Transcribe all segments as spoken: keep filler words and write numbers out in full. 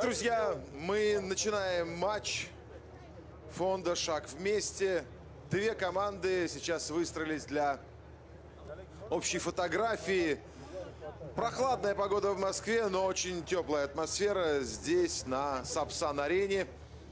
друзья, мы начинаем матч фонда «Шаг вместе». Две команды сейчас выстроились для общей фотографии. Прохладная погода в Москве, но очень теплая атмосфера здесь, на Сапсан-арене.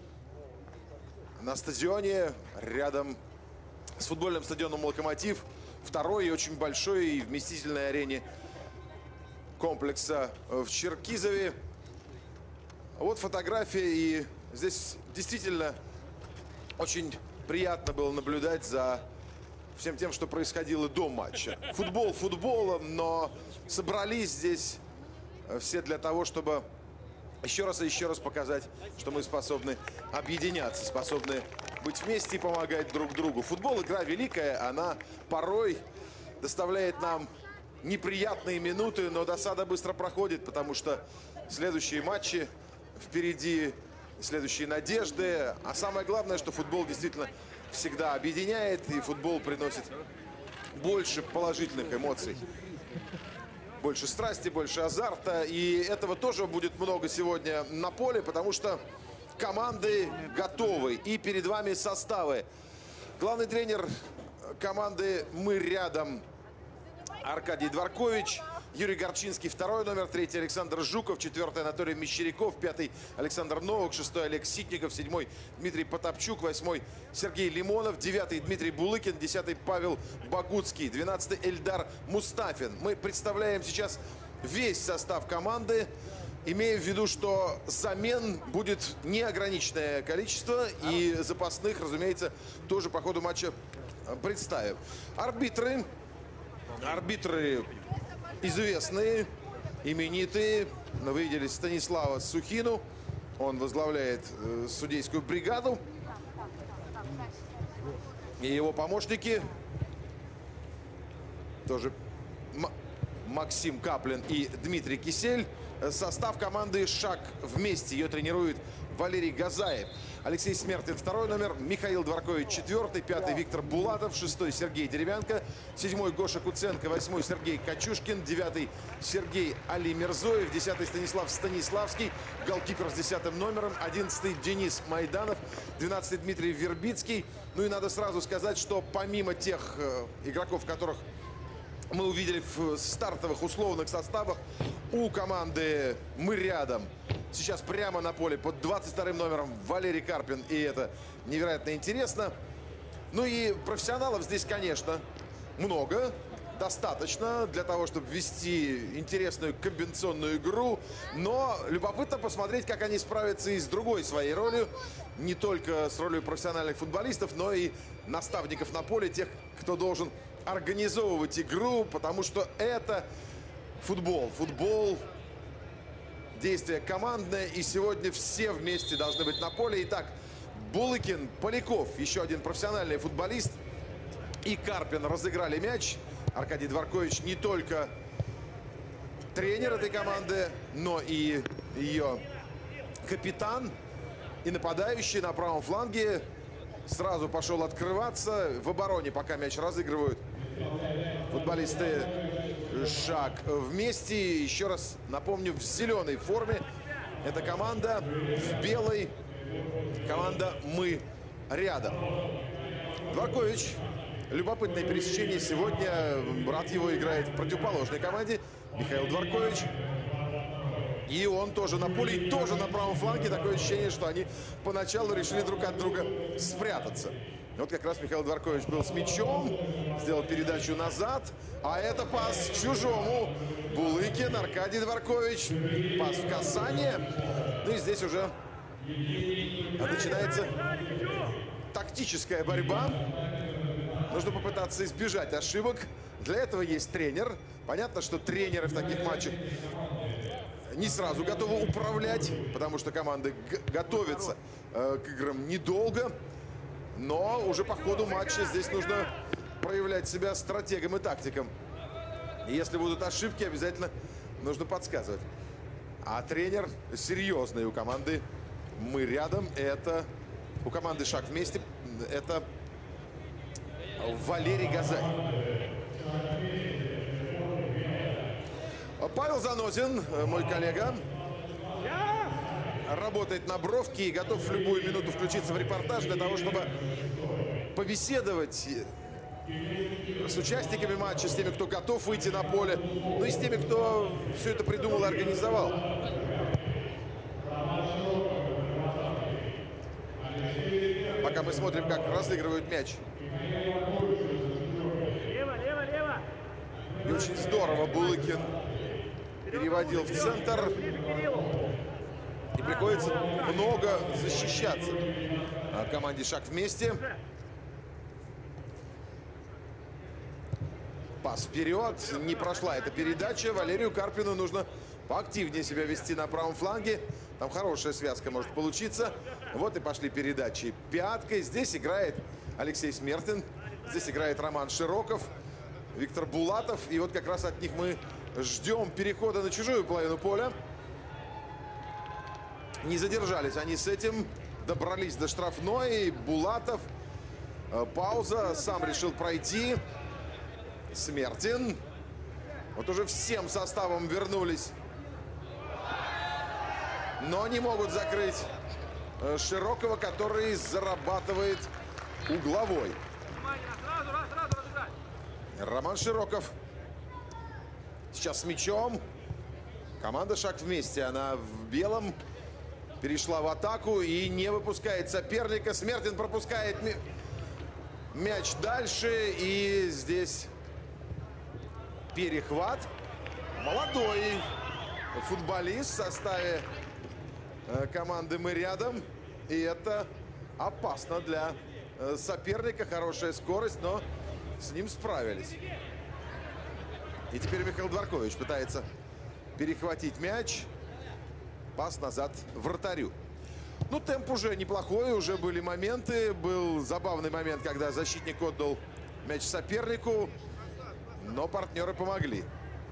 На стадионе, рядом с футбольным стадионом «Локомотив», второй и очень большой и вместительной арене комплекса в Черкизове. Вот фотография, и здесь действительно очень приятно было наблюдать за всем тем, что происходило до матча. Футбол футболом, но собрались здесь все для того, чтобы еще раз и еще раз показать, что мы способны объединяться, способны быть вместе и помогать друг другу. Футбол — игра великая, она порой доставляет нам неприятные минуты, но досада быстро проходит, потому что следующие матчи впереди, следующие надежды. А самое главное, что футбол действительно всегда объединяет, и футбол приносит больше положительных эмоций, больше страсти, больше азарта. И этого тоже будет много сегодня на поле, потому что команды готовы, и перед вами составы. Главный тренер команды «Мы рядом» Аркадий Дворкович, Юрий Горчинский второй номер, третий Александр Жуков, четвертый Анатолий Мещеряков, пятый Александр Новак, шестой Олег Ситников, седьмой Дмитрий Потапчук, восьмой Сергей Лимонов, девятый Дмитрий Булыкин, десятый Павел Багутский, двенадцатый Эльдар Мустафин. Мы представляем сейчас весь состав команды, имея в виду, что замен будет неограниченное количество, и запасных, разумеется, тоже по ходу матча представим. Арбитры, арбитры известные, именитые. Вы видели Станислава Сухину. Он возглавляет э, судейскую бригаду. И его помощники тоже М Максим Каплин и Дмитрий Кисель. Состав команды «Шаг вместе». Ее тренирует Валерий Газаев. Алексей Смертин второй номер, Михаил Дворкович четвертый, пятый Виктор Булатов, шестой Сергей Деревянко, седьмой Гоша Куценко, восьмой Сергей Качушкин, девятый Сергей Али Мирзоев, десятый Станислав Станиславский, голкипер с десятым номером, одиннадцатый Денис Майданов, двенадцатый Дмитрий Вербицкий. Ну и надо сразу сказать, что помимо тех э, игроков, которых мы увидели в стартовых условных составах, у команды «Мы рядом» сейчас прямо на поле под двадцать вторым номером Валерий Карпин, и это невероятно интересно. Ну и профессионалов здесь, конечно, много, достаточно для того, чтобы вести интересную комбинационную игру. Но любопытно посмотреть, как они справятся и с другой своей ролью, не только с ролью профессиональных футболистов, но и наставников на поле, тех, кто должен организовывать игру, потому что это футбол. Футбол — действие командное, и сегодня все вместе должны быть на поле. Итак, Булыкин, Поляков, еще один профессиональный футболист, и Карпин разыграли мяч. Аркадий Дворкович не только тренер этой команды, но и ее капитан, и нападающий на правом фланге сразу пошел открываться. В обороне пока мяч разыгрывают футболисты «Шаг вместе». Еще раз напомню, в зеленой форме эта команда, в белой команда «Мы рядом». Дворкович, любопытное пересечение сегодня. Брат его играет в противоположной команде, Михаил Дворкович. И он тоже на поле, и тоже на правом фланге. Такое ощущение, что они поначалу решили друг от друга спрятаться. Вот как раз Михаил Дворкович был с мячом, сделал передачу назад, а это пас чужому. Булыкин, Аркадий Дворкович, пас в касание. Ну и здесь уже начинается тактическая борьба. Нужно попытаться избежать ошибок. Для этого есть тренер. Понятно, что тренеры в таких матчах не сразу готовы управлять, потому что команды готовятся э, к играм недолго. Но уже по ходу матча здесь нужно проявлять себя стратегом и тактиком. И если будут ошибки, обязательно нужно подсказывать. А тренер серьезный у команды «Мы рядом». Это у команды «Шаг вместе». Это Валерий Газаев. Павел Занозин, мой коллега, работает на бровке и готов в любую минуту включиться в репортаж для того, чтобы побеседовать с участниками матча, с теми, кто готов выйти на поле, ну и с теми, кто все это придумал и организовал. Пока мы смотрим, как разыгрывают мяч. И очень здорово Булыкин переводил в центр. И приходится много защищаться. А команде «Шаг вместе». Пас вперед. Не прошла эта передача. Валерию Карпину нужно поактивнее себя вести на правом фланге. Там хорошая связка может получиться. Вот и пошли передачи пяткой. Здесь играет Алексей Смертин. Здесь играет Роман Широков, Виктор Булатов. И вот как раз от них мы ждем перехода на чужую половину поля. Не задержались они с этим. Добрались до штрафной. Булатов. Пауза. Сам решил пройти. Смертин. Вот уже всем составом вернулись. Но не могут закрыть Широкого, который зарабатывает угловой. Роман Широков. Сейчас с мячом. Команда «Шаг вместе». Она в белом. Перешла в атаку и не выпускает соперника. Смертин пропускает мяч дальше. И здесь перехват. Молодой футболист в составе команды «Мы рядом». И это опасно для соперника. Хорошая скорость, но с ним справились. И теперь Михаил Дворкович пытается перехватить мяч. Пас назад вратарю. Ну, темп уже неплохой, уже были моменты. Был забавный момент, когда защитник отдал мяч сопернику. Но партнеры помогли.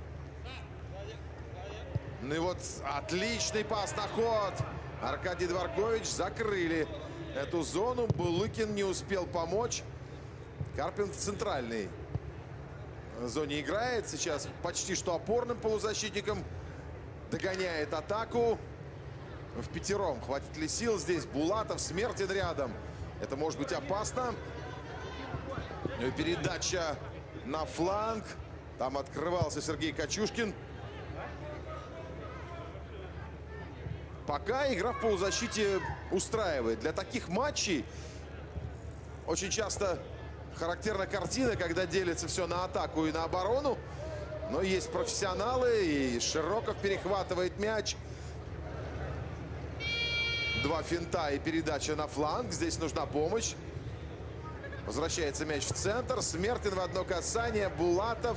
Ну и вот отличный пас на ход. Аркадий Дворкович закрыли эту зону. Булыкин не успел помочь. Карпин в центральной зоне играет. Сейчас почти что опорным полузащитником. Догоняет атаку. В пятером. Хватит ли сил здесь? Булатов, Смертин рядом. Это может быть опасно. Передача на фланг. Там открывался Сергей Качушкин. Пока игра в полузащите устраивает. Для таких матчей очень часто характерна картина, когда делится все на атаку и на оборону. Но есть профессионалы. И Широков перехватывает мяч. Два финта и передача на фланг. Здесь нужна помощь. Возвращается мяч в центр. Смертин в одно касание. Булатов.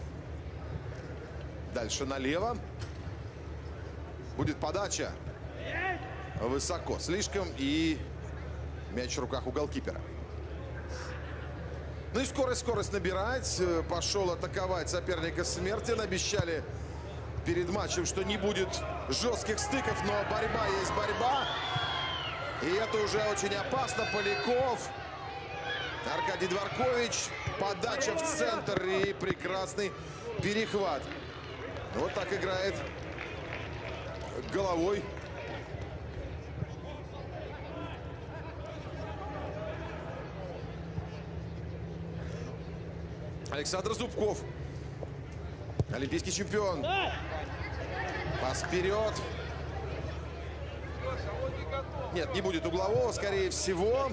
Дальше налево. Будет подача. Высоко. Слишком. И мяч в руках у голкипера. Ну и скорость, скорость набирать. Пошел атаковать соперника Смертин. Обещали перед матчем, что не будет жестких стыков, но борьба есть борьба. И это уже очень опасно. Поляков. Аркадий Дворкович. Подача в центр и прекрасный перехват. Вот так играет головой. Александр Зубков. Олимпийский чемпион. Пас вперед. Нет, не будет углового, скорее всего.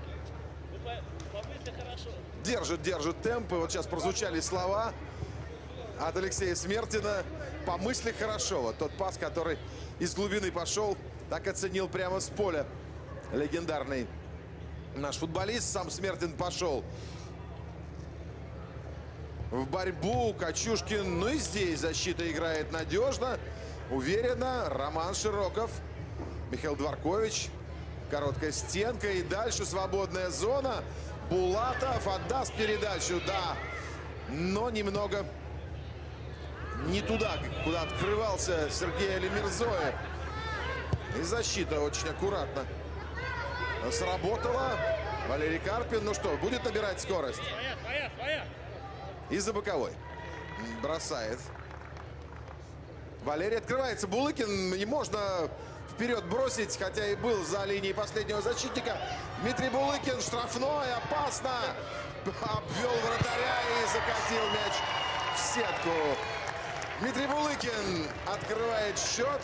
Держит, держит темп. И вот сейчас прозвучали слова от Алексея Смертина. По мысли хорошо. Вот тот пас, который из глубины пошел, так оценил прямо с поля легендарный наш футболист. Сам Смертин пошел в борьбу. Качушкин. Ну и здесь защита играет надежно, уверенно. Роман Широков. Михаил Дворкович. Короткая стенка. И дальше свободная зона. Булатов отдаст передачу. Да. Но немного не туда, куда открывался Сергей Алимирзоев. И защита очень аккуратно сработала. Валерий Карпин. Ну что, будет набирать скорость? И за боковой бросает Валерий открывается. Булыкин. Не можно вперед бросить, хотя и был за линией последнего защитника. Дмитрий Булыкин. Штрафной. Опасно. Обвел вратаря и закатил мяч в сетку. Дмитрий Булыкин открывает счет.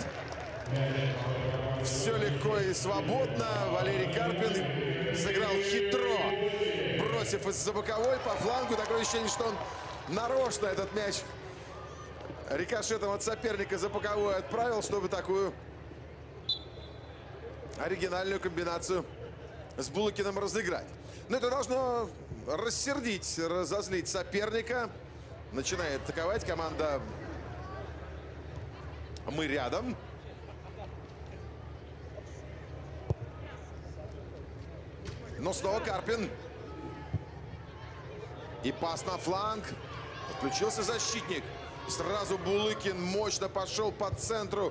Все легко и свободно. Валерий Карпин сыграл хитро, бросив из-за боковой по флангу. Такое ощущение, что он нарочно этот мяч рикошетом от соперника за боковой отправил, чтобы такую оригинальную комбинацию с Булыкиным разыграть. Но это должно рассердить, разозлить соперника. Начинает атаковать команда «Мы рядом». Но снова Карпин. И пас на фланг. Подключился защитник. Сразу Булыкин мощно пошел по центру.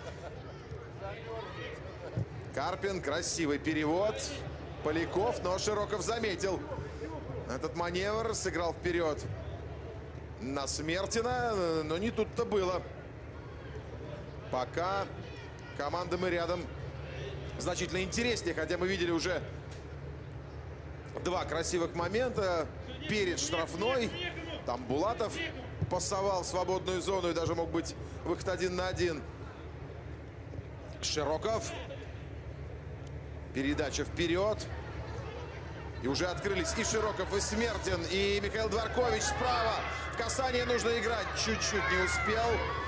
Карпин. Красивый перевод. Поляков, но Широков заметил этот маневр. Сыграл вперед на Смертина. Но не тут-то было. Пока команда «Мы рядом» значительно интереснее. Хотя мы видели уже два красивых момента перед штрафной. Там Булатов пасовал в свободную зону и даже мог быть выход один на один. Широков. Передача вперед. И уже открылись и Широков, и Смертин, и Михаил Дворкович справа. В касание нужно играть. Чуть-чуть не успел.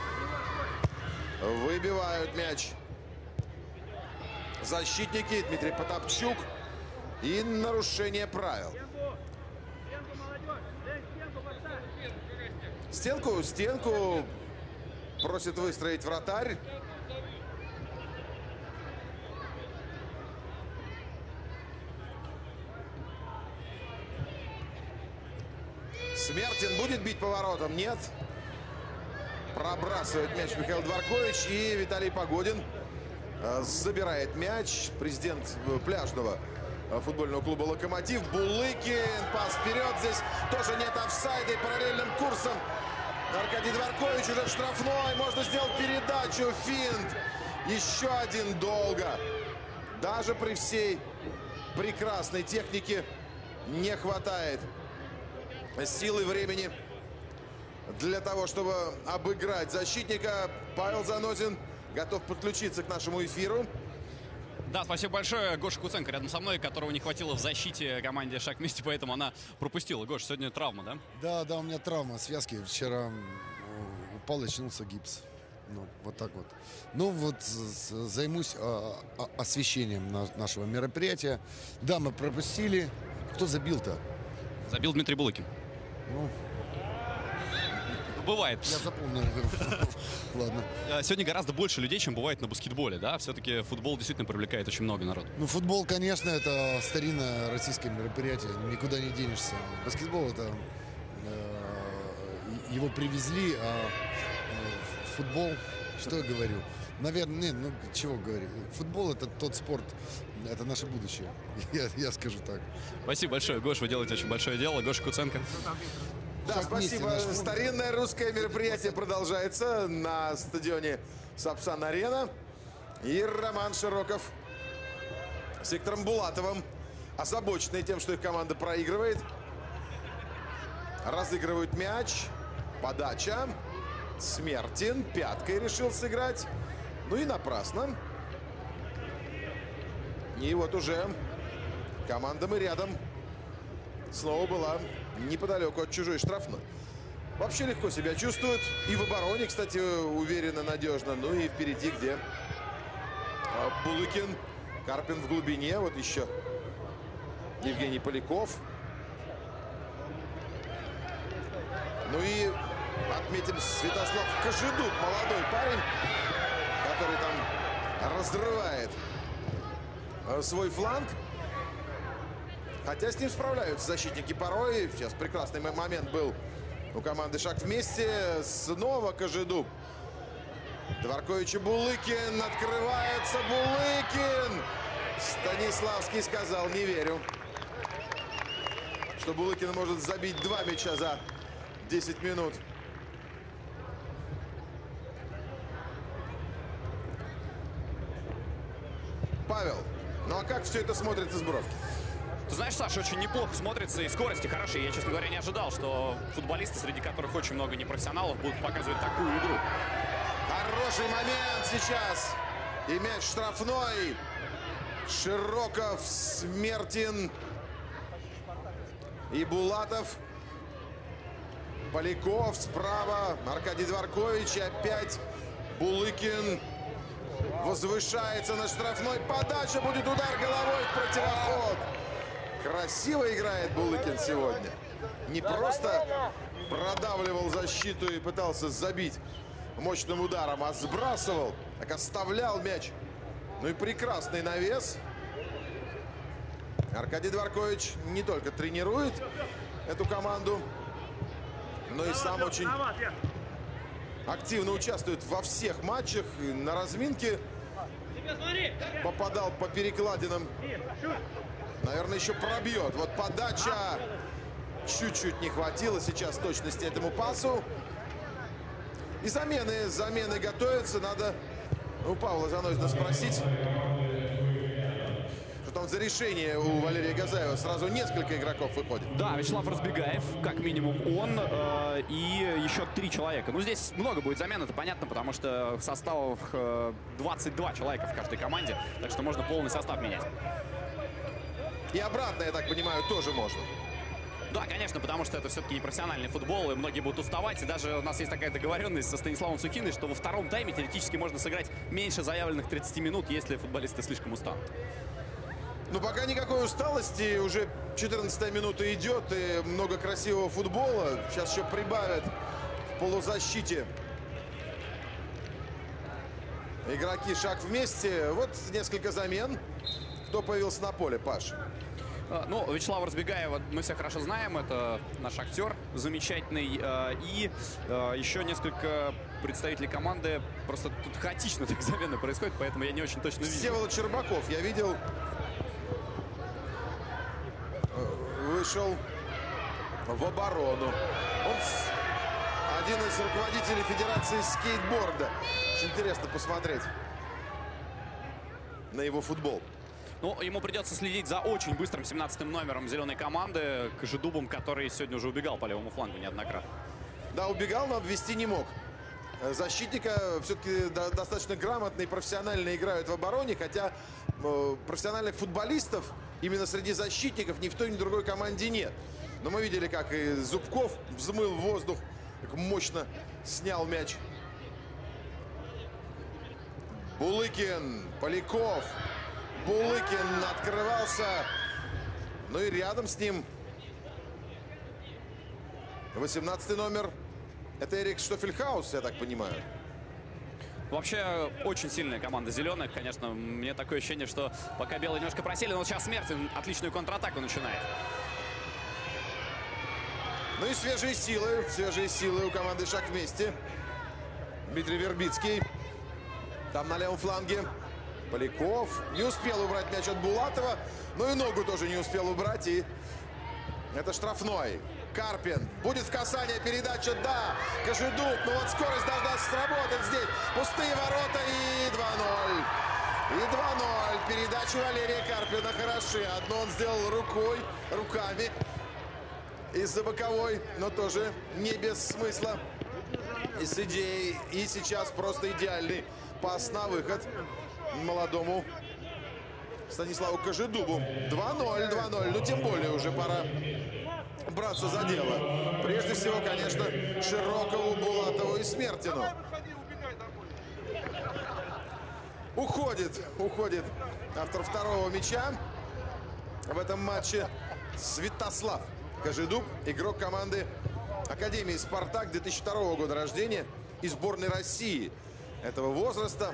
Выбивают мяч защитники. Дмитрий Потапчук. И нарушение правил. Стенку, стенку просит выстроить вратарь. Смертин будет бить поворотом? Нет. Пробрасывает мяч Михаил Дворкович. И Виталий Погодин забирает мяч. Президент пляжного футбольного клуба «Локомотив». Булыкин. Пас вперед. Здесь тоже нет офсайда. И параллельным курсом Аркадий Дворкович уже в штрафной. Можно сделать передачу. Финт. Еще один долго. Даже при всей прекрасной технике не хватает силы и времени для того, чтобы обыграть защитника. Павел Занозин готов подключиться к нашему эфиру. Да, спасибо большое. Гоша Куценко рядом со мной, которого не хватило в защите команде «Шаг вместе», поэтому она пропустила. Гош, сегодня травма, да? Да, да, у меня травма связки. Вчера упал, очнулся гипс. Ну, вот так вот. Ну, вот займусь а, а, освещением на, нашего мероприятия. Да, мы пропустили. Кто забил-то? Забил Дмитрий Булыкин. Ну, бывает. Я запомнил. Ладно. Сегодня гораздо больше людей, чем бывает на баскетболе, да? Все-таки футбол действительно привлекает очень много народу. Ну, футбол, конечно, это старинное российское мероприятие. Никуда не денешься. Баскетбол это э, его привезли, а э, футбол, что я говорю? Наверное, не, ну чего говорю? Футбол это тот спорт, это наше будущее. Я, я скажу так. Спасибо большое, Гош, вы делаете очень большое дело. Гоша Куценко. Да, спасибо. Старинное русское мероприятие продолжается на стадионе Сапсан-Арена. И Роман Широков с Виктором Булатовым, озабоченные тем, что их команда проигрывает, разыгрывают мяч. Подача. Смертин пяткой решил сыграть. Ну и напрасно. И вот уже команда «Мы рядом» снова была неподалеку от чужой штрафной. Вообще легко себя чувствует. И в обороне, кстати, уверенно, надежно. Ну и впереди, где Булыкин. Карпин в глубине. Вот еще Евгений Поляков. Ну и отметим Святослав Кожедуб. Молодой парень, который там разрывает свой фланг. Хотя с ним справляются защитники порой. Сейчас прекрасный момент был у команды «Шаг вместе». Снова Кожедуб. Дворкович и Булыкин. Открывается Булыкин. Станиславский сказал: не верю, что Булыкин может забить два мяча за десять минут. Павел, ну а как все это смотрится с бровки? Ты знаешь, Саша, очень неплохо смотрится, и скорости хорошие. Я, честно говоря, не ожидал, что футболисты, среди которых очень много непрофессионалов, будут показывать такую игру. Хороший момент сейчас. И мяч штрафной. Широков, Смертин и Булатов. Поляков справа. Аркадий Дворкович. И опять Булыкин возвышается на штрафной. Подача, будет удар головой в противоход. Красиво играет Булыкин сегодня. Не просто продавливал защиту и пытался забить мощным ударом, а сбрасывал, так оставлял мяч. Ну и прекрасный навес. Аркадий Дворкович не только тренирует эту команду, но и сам очень активно участвует во всех матчах. И на разминке попадал по перекладинам. Наверное, еще пробьет. Вот подача. Чуть-чуть не хватило сейчас точности этому пасу. И замены, замены готовятся. Надо у Павла Занозина спросить, что там за решение у Валерия Газаева. Сразу несколько игроков выходит. Да, Вячеслав Разбегаев, как минимум он, э, и еще три человека. Ну, здесь много будет замен, это понятно, потому что в составах э, двадцать два человека в каждой команде. Так что можно полный состав менять. И обратно, я так понимаю, тоже можно. Да, конечно, потому что это все-таки не профессиональный футбол, и многие будут уставать. И даже у нас есть такая договоренность со Станиславом Сухиной, что во втором тайме теоретически можно сыграть меньше заявленных тридцати минут, если футболисты слишком устанут. Ну, пока никакой усталости. Уже четырнадцатая минута идет, и много красивого футбола. Сейчас еще прибавят в полузащите игроки шаг вместе. Вот несколько замен. Кто появился на поле, Паш? Ну, Вячеслава Разбегаева мы все хорошо знаем. Это наш актер замечательный. И еще несколько представителей команды. Просто тут хаотично так замены происходит, поэтому я не очень точно вижу. Всеволод Щербаков, я видел, вышел в оборону. Он один из руководителей Федерации скейтборда. Очень интересно посмотреть на его футбол. Ну, ему придется следить за очень быстрым семнадцатым номером зеленой команды, Кожедубом, который сегодня уже убегал по левому флангу неоднократно. Да, убегал, но обвести не мог. Защитника все-таки достаточно грамотно и профессионально играют в обороне, хотя э, профессиональных футболистов именно среди защитников ни в той, ни в другой команде нет. Но мы видели, как и Зубков взмыл в воздух, как мощно снял мяч. Булыкин, Поляков. Булыкин открывался. Ну и рядом с ним восемнадцатый номер. Это Эрик Штофельхаус, я так понимаю. Вообще, очень сильная команда зеленых. Конечно, мне такое ощущение, что пока белые немножко просели, но сейчас Смертин отличную контратаку начинает. Ну и свежие силы. Свежие силы у команды «Шаг вместе». Дмитрий Вербицкий. Там на левом фланге. Поляков не успел убрать мяч от Булатова. Ну и ногу тоже не успел убрать. И это штрафной. Карпин. Будет в касание передача. Да. Кожедуб. Ну вот скорость должна сработать здесь. Пустые ворота и два ноль. И два ноль. Передача Валерия Карпина хороши. Одно он сделал рукой, руками. Из-за боковой. Но тоже не без смысла. И с идеей. И сейчас просто идеальный пас на выход молодому Станиславу Кожедубу. два ноль, два ноль. Ну, тем более уже пора браться за дело. Прежде всего, конечно, Широкову, Булатову и Смертину. Уходит, уходит автор второго мяча в этом матче Святослав Кожедуб, игрок команды Академии «Спартак», две тысячи второго года рождения и сборной России этого возраста.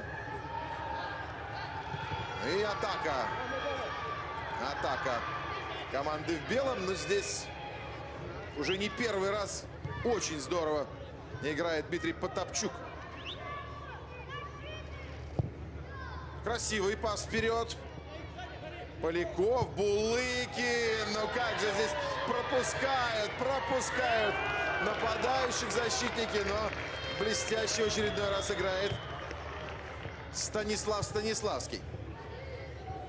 И атака. Атака команды в белом. Но здесь уже не первый раз очень здорово играет Дмитрий Потапчук. Красивый пас вперед. Поляков, Булыкин. Ну как же здесь пропускают, пропускают нападающих защитники. Но блестяще в очередной раз играет Станислав Станиславский.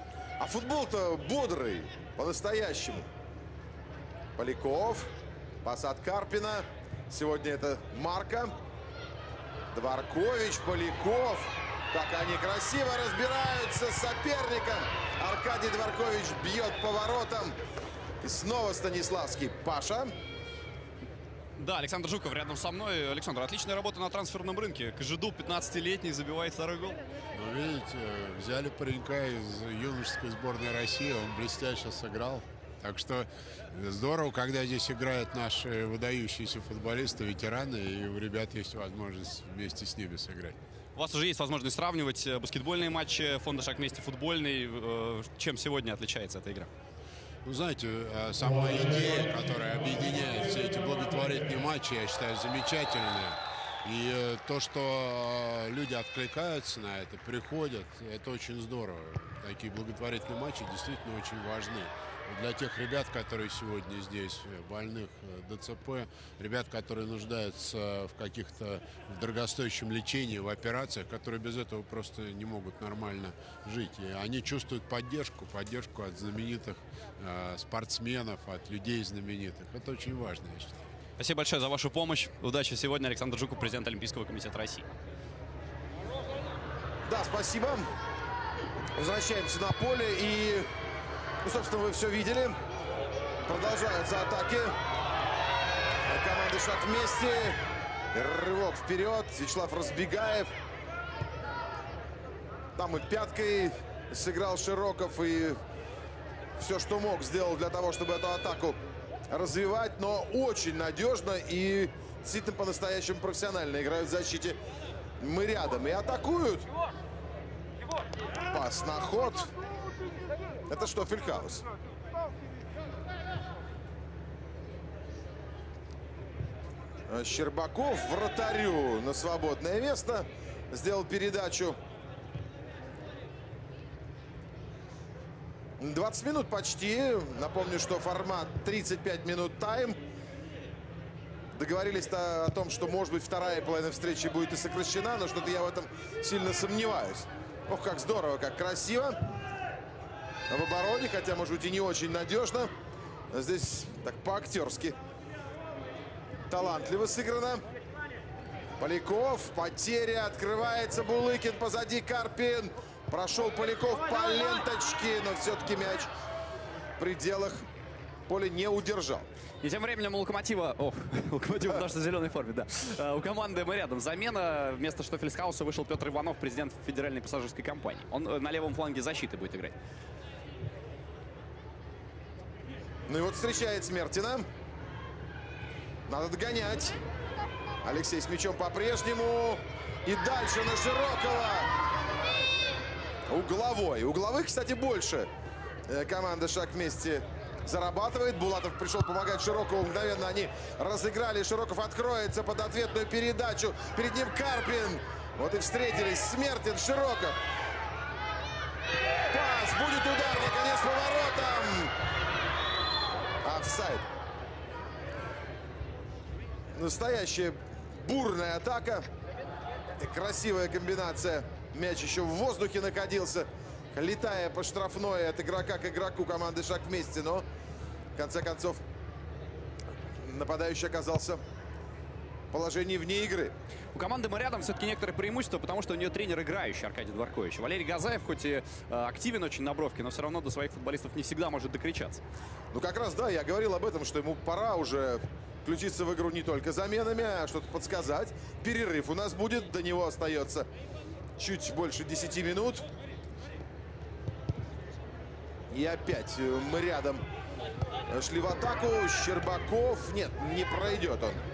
А футбол-то бодрый, по-настоящему. Поляков. Пас от Карпина. Сегодня это Марка. Дворкович, Поляков. Как они красиво разбираются с соперником. Аркадий Дворкович бьет поворотом. И снова Станиславский. Паша. Да, Александр Жуков рядом со мной. Александр, отличная работа на трансферном рынке. Кожедуб, пятнадцатилетний, забивает второй гол. Ну, видите, взяли паренька из юношеской сборной России, он блестяще сыграл. Так что здорово, когда здесь играют наши выдающиеся футболисты, ветераны, и у ребят есть возможность вместе с ними сыграть. У вас уже есть возможность сравнивать баскетбольные матчи фонда «Шаг вместе» футбольный. Чем сегодня отличается эта игра? Ну, знаете, сама идея, которая объединяет все эти благотворительные матчи, я считаю, замечательная. И то, что люди откликаются на это, приходят, это очень здорово. Такие благотворительные матчи действительно очень важны. Для тех ребят, которые сегодня здесь, больных ДЦП, ребят, которые нуждаются в каких-то в дорогостоящем лечении, в операциях, которые без этого просто не могут нормально жить. И они чувствуют поддержку, поддержку от знаменитых э, спортсменов, от людей знаменитых. Это очень важно, я считаю. Спасибо большое за вашу помощь. Удачи сегодня. Александр Жуков, президент Олимпийского комитета России. Да, спасибо. Возвращаемся на поле и... Ну, собственно, вы все видели. Продолжаются атаки. Команды «Шаг вместе». Рывок вперед. Вячеслав Разбегаев. Там и пяткой сыграл Широков. И все, что мог, сделал для того, чтобы эту атаку развивать. Но очень надежно и действительно по-настоящему профессионально играют в защите. Мы рядом. И атакуют. Пас на ход. Это что, Фельхаус? Щербаков вратарю на свободное место. Сделал передачу. двадцать минут почти. Напомню, что формат тридцать пять минут тайм. Договорились-то о том, что, может быть, вторая половина встречи будет и сокращена, но что-то я в этом сильно сомневаюсь. Ох, как здорово, как красиво. В обороне, хотя, может быть, и не очень надежно. Здесь так по-актерски. Талантливо сыграно. Поляков. Потеря. Открывается Булыкин. Позади Карпин. Прошел Поляков по ленточке. Но все-таки мяч в пределах поля не удержал. И тем временем у Локомотива... Ох, Локомотив в нашей зеленой форме, да. Uh, у команды мы рядом. Замена. Вместо Штофельсхауса вышел Петр Иванов, президент Федеральной пассажирской компании. Он на левом фланге защиты будет играть. Ну и вот встречает Смертина. Надо догонять. Алексей с мячом по-прежнему. И дальше на Широкого. Угловой. Угловых, кстати, больше. Команда «Шаг вместе» зарабатывает. Булатов пришел помогать Широкову. Мгновенно они разыграли. Широков откроется под ответную передачу. Перед ним Карпин. Вот и встретились. Смертин, Широков. Пас. Будет удар. Наконец поворотом. Офсайд. Настоящая бурная атака. И красивая комбинация. Мяч еще в воздухе находился, летая по штрафной от игрока к игроку команды «Шаг вместе». Но, в конце концов, нападающий оказался в положении вне игры. У команды мы рядом все-таки некоторые преимущества, потому что у нее тренер играющий Аркадий Дворкович. Валерий Газаев, хоть и э, активен очень на бровке, но все равно до своих футболистов не всегда может докричаться. Ну, как раз, да, я говорил об этом, что ему пора уже включиться в игру не только заменами, а что-то подсказать. Перерыв у нас будет, до него остается чуть больше десяти минут. И опять мы рядом шли в атаку. Щербаков, нет, не пройдет он.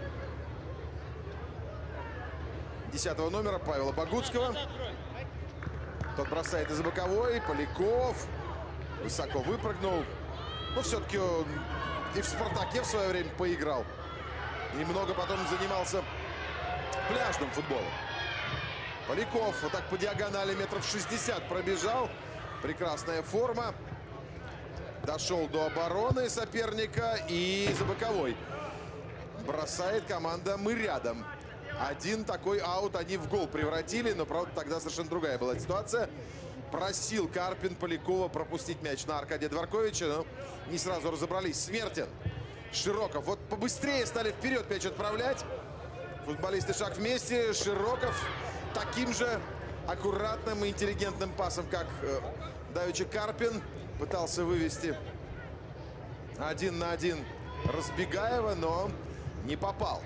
Десятого номера Павела Богутского. Тот бросает из боковой. Поляков высоко выпрыгнул. Но все-таки он и в «Спартаке» в свое время поиграл. Немного потом занимался пляжным футболом. Поляков вот так по диагонали метров шестьдесят пробежал. Прекрасная форма. Дошел до обороны соперника и за боковой бросает команда «Мы рядом». Один такой аут они в гол превратили, но, правда, тогда совершенно другая была ситуация. Просил Карпин Полякова пропустить мяч на Аркадия Дворковича, но не сразу разобрались. Смертин, Широков. Вот побыстрее стали вперед мяч отправлять. Футболисты шаг вместе. Широков таким же аккуратным и интеллигентным пасом, как э, давеча Карпин. Пытался вывести один на один Разбегаева, но не попал.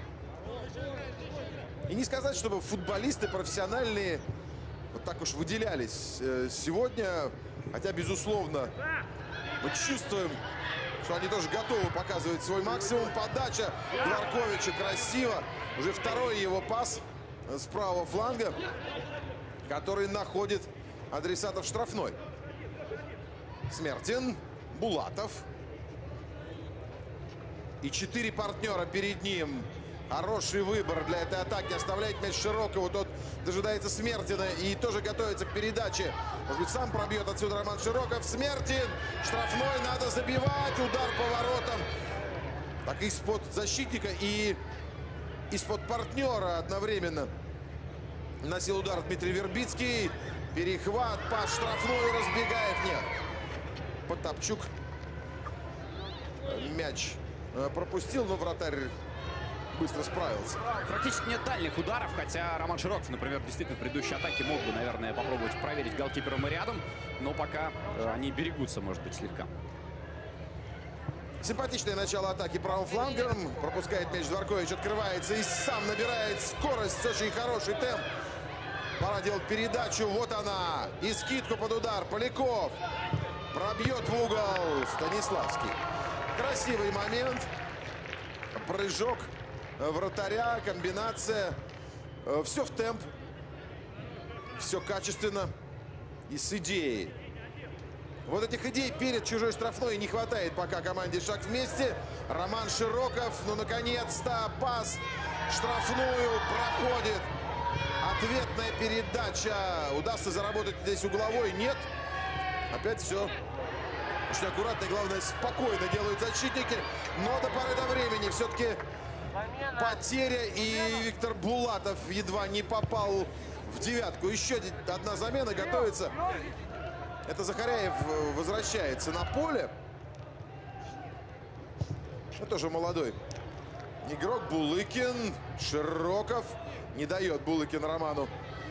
И не сказать, чтобы футболисты профессиональные вот так уж выделялись сегодня. Хотя, безусловно, мы чувствуем, что они тоже готовы показывать свой максимум. Подача Дворковича красиво. Уже второй его пас с правого фланга, который находит адресатов штрафной. Смертин, Булатов. И четыре партнера перед ним. Хороший выбор для этой атаки. Оставляет мяч Широкову. Тот дожидается Смертина и тоже готовится к передаче. Может быть, сам пробьет отсюда Роман Широков. Смертин. Штрафной. Надо забивать. Удар по воротам. Так из-под защитника и из-под партнера одновременно носил удар Дмитрий Вербицкий. Перехват. Пас штрафную. Разбегаев нет. Потапчук. Мяч пропустил, но вратарь быстро справился. Практически нет дальних ударов, хотя Роман Широков, например, действительно в предыдущей атаке мог бы, наверное, попробовать проверить голкипером и рядом, но пока они берегутся, может быть, слегка. Симпатичное начало атаки правым флангом. Пропускает мяч Дворкович, открывается и сам набирает скорость. Очень хороший темп. Пора делать передачу. Вот она. И скидку под удар. Поляков пробьет в угол Станиславский. Красивый момент. Прыжок вратаря, комбинация. Все в темп. Все качественно и с идеей. Вот этих идей перед чужой штрафной не хватает пока команде «Шаг вместе». Роман Широков, ну, наконец-то, пас штрафную проходит. Ответная передача. Удастся заработать здесь угловой? Нет. Опять все очень аккуратно и, главное, спокойно делают защитники. Но до поры до времени все-таки потеря. И Виктор Булатов едва не попал в девятку. Еще одна замена готовится. Это Захаряев возвращается на поле. Это тоже молодой игрок. Булыкин. Широков. Не дает Булыкин Роману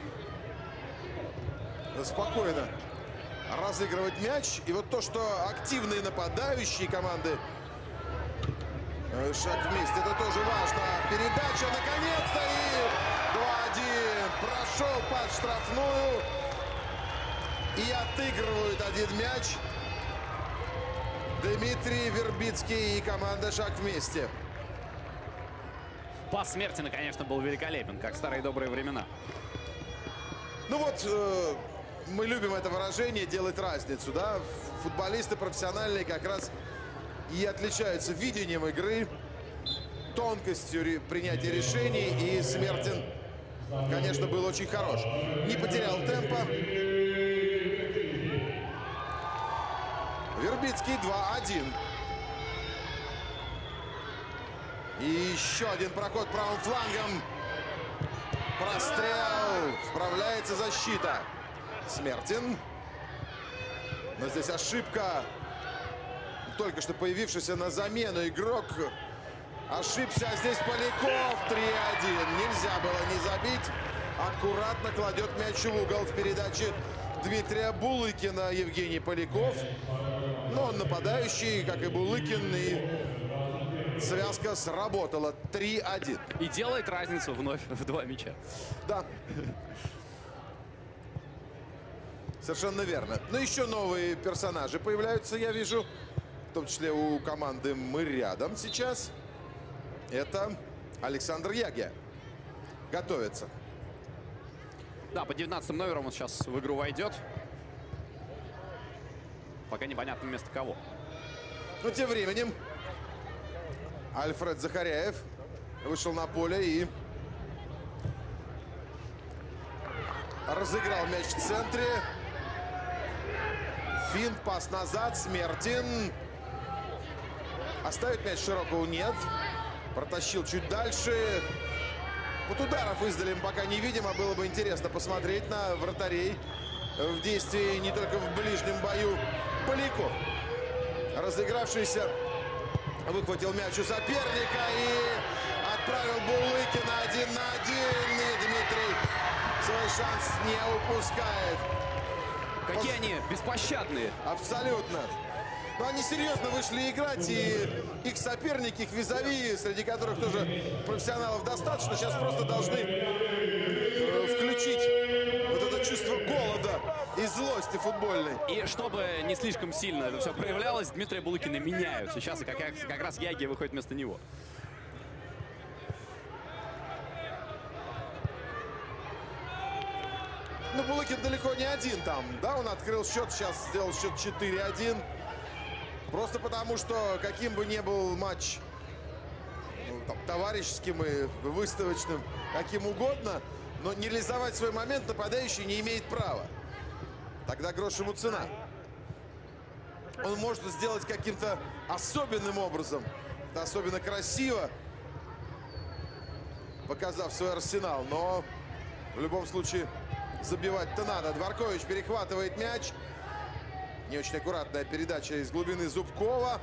спокойно разыгрывать мяч. И вот то, что активные нападающие команды «Шаг вместе», это тоже важно. Передача наконец-то. И два один. Прошел под штрафную. И отыгрывают один мяч Дмитрий Вербицкий и команда «Шаг вместе». Пас Смертина, конечно, был великолепен, как в старые добрые времена. Ну вот, э, мы любим это выражение, делать разницу, да? Футболисты профессиональные как раз и отличаются видением игры, тонкостью принятия решений. И Смертин, конечно, был очень хорош. Не потерял темпа. Вербицкий два один. И еще один проход правым флангом. Прострел. Справляется защита. Смертин. Но здесь ошибка. Только что появившийся на замену игрок ошибся. А здесь Поляков. три один. Нельзя было не забить. Аккуратно кладет мяч в угол в передаче Дмитрия Булыкина. Евгений Поляков. Но он нападающий, как и Булыкин, и связка сработала. три один. И делает разницу вновь в два мяча. Да. Совершенно верно. Но еще новые персонажи появляются, я вижу. В том числе у команды «Мы рядом» сейчас. Это Александр Ягия. Готовится. Да, под девятнадцатым номером он сейчас в игру войдет. Пока непонятно вместо кого. Но тем временем Альфред Захаряев вышел на поле и разыграл мяч в центре. Финт, пас назад. Смертин. Оставить мяч Широкову? Нет. Протащил чуть дальше. Вот ударов издали мы пока не видим, а было бы интересно посмотреть на вратарей в действии не только в ближнем бою Поляков. Разыгравшийся выхватил мяч у соперника и отправил Булыкина один на один. И Дмитрий свой шанс не упускает. Какие они беспощадные. Абсолютно. Но они серьезно вышли играть, и их соперники, их визави, среди которых тоже профессионалов достаточно, сейчас просто должны э, включить вот это чувство голода и злости футбольной. И чтобы не слишком сильно это все проявлялось, Дмитрия Булыкина меняют. Сейчас как, как раз Яги выходит вместо него. Ну, Булыкин далеко не один там, да, он открыл счет, сейчас сделал счет четыре один. Просто потому, что каким бы ни был матч, ну, там, товарищеским и выставочным, каким угодно, но не реализовать свой момент нападающий не имеет права. Тогда грош ему цена. Он может сделать каким-то особенным образом, особенно красиво, показав свой арсенал, но в любом случае забивать-то надо. Дворкович перехватывает мяч. Не очень аккуратная передача из глубины Зубкова.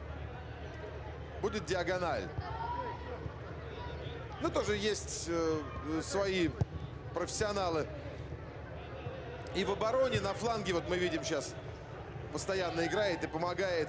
Будет диагональ. Но тоже есть э, свои профессионалы. И в обороне, на фланге, вот мы видим сейчас, постоянно играет и помогает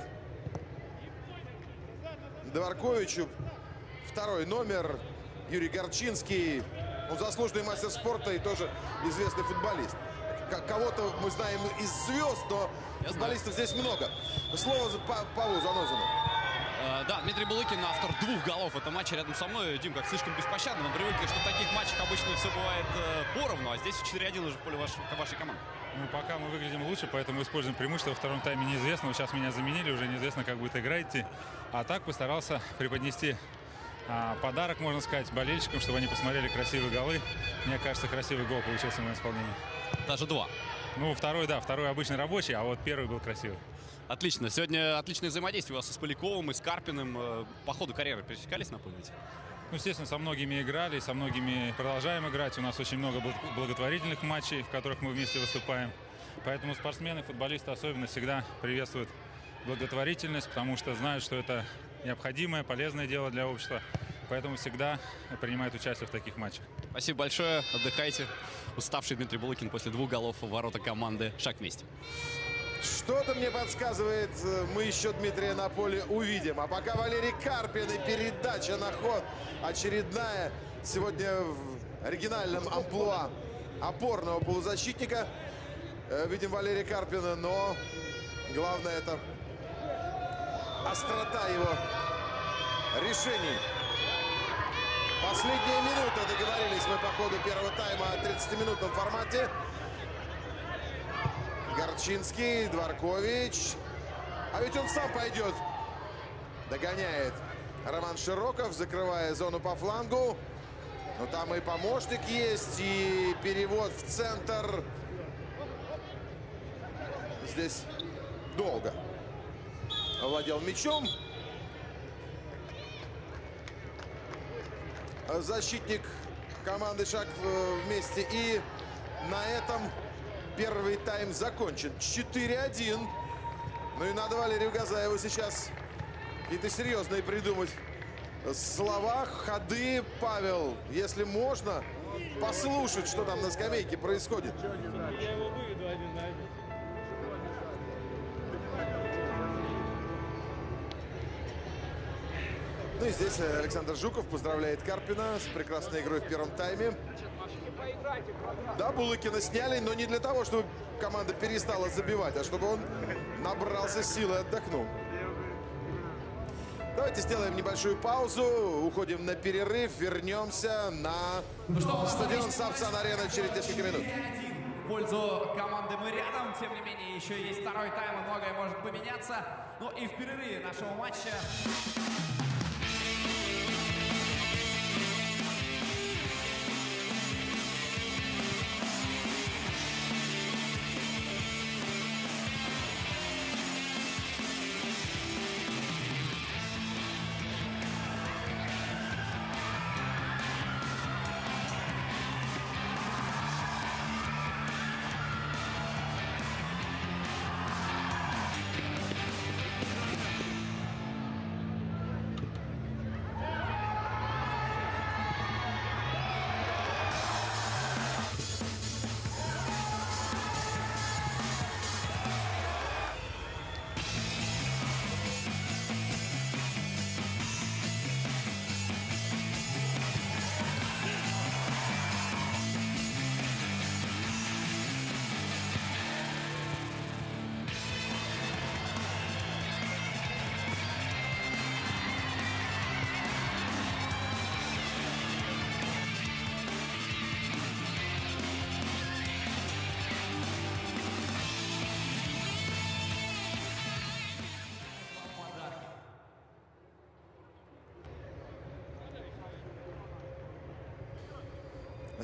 Дворковичу. Второй номер Юрий Горчинский. Он заслуженный мастер спорта и тоже известный футболист. Кого-то мы знаем из звезд, но Я футболистов знаю. здесь много. Слово за Павлу Занозину. Uh, да, Дмитрий Булыкин, автор двух голов в этом матче рядом со мной. Дим, как слишком беспощадно. Мы привыкли, что в таких матчах обычно все бывает uh, поровну, а здесь четыре один уже в поле ваш, вашей команды. Ну, пока мы выглядим лучше, поэтому используем преимущество. Во втором тайме неизвестно. Сейчас меня заменили, уже неизвестно, как будет игра идти. А так постарался преподнести а, подарок, можно сказать, болельщикам, чтобы они посмотрели красивые голы. Мне кажется, красивый гол получился в моем исполнении. Даже два. Ну, второй, да, второй обычный рабочий, а вот первый был красивый. Отлично. Сегодня отличное взаимодействие у вас и с Поляковым, и с Карпиным. По ходу карьеры пересекались на поле? Ну, естественно, со многими играли, со многими продолжаем играть. У нас очень много благотворительных матчей, в которых мы вместе выступаем. Поэтому спортсмены, футболисты особенно всегда приветствуют благотворительность, потому что знают, что это необходимое, полезное дело для общества. Поэтому всегда принимают участие в таких матчах. Спасибо большое. Отдыхайте. Уставший Дмитрий Булыкин после двух голов в ворота команды «Шаг вместе». Что-то мне подсказывает, мы еще Дмитрия на поле увидим. А пока Валерий Карпин и передача на ход очередная. Сегодня в оригинальном амплуа опорного полузащитника. Видим Валерия Карпина, но главное это острота его решений. Последняя минута, договорились мы по ходу первого тайма о тридцатиминутном формате. Горчинский, Дворкович. А ведь он сам пойдет. Догоняет Роман Широков, закрывая зону по флангу. Но там и помощник есть, и перевод в центр. Здесь долго овладел мячом. Защитник команды «Шаг вместе». И на этом первый тайм закончен. четыре один. Ну и надо Валерию Газаеву сейчас какие-то серьезные придумать слова, ходы. Павел, если можно, послушать, что там на скамейке происходит. Я его выведу один на один. Ну и здесь Александр Жуков поздравляет Карпина с прекрасной игрой в первом тайме. Да, Булыкина сняли, но не для того, чтобы команда перестала забивать, а чтобы он набрался силы и отдохнул. Давайте сделаем небольшую паузу, уходим на перерыв, вернемся на стадион Сапсан-Арена через несколько минут. В пользу команды «Мы рядом». Тем не менее, еще есть второй тайм, и многое может поменяться. Ну и в перерыве нашего матча...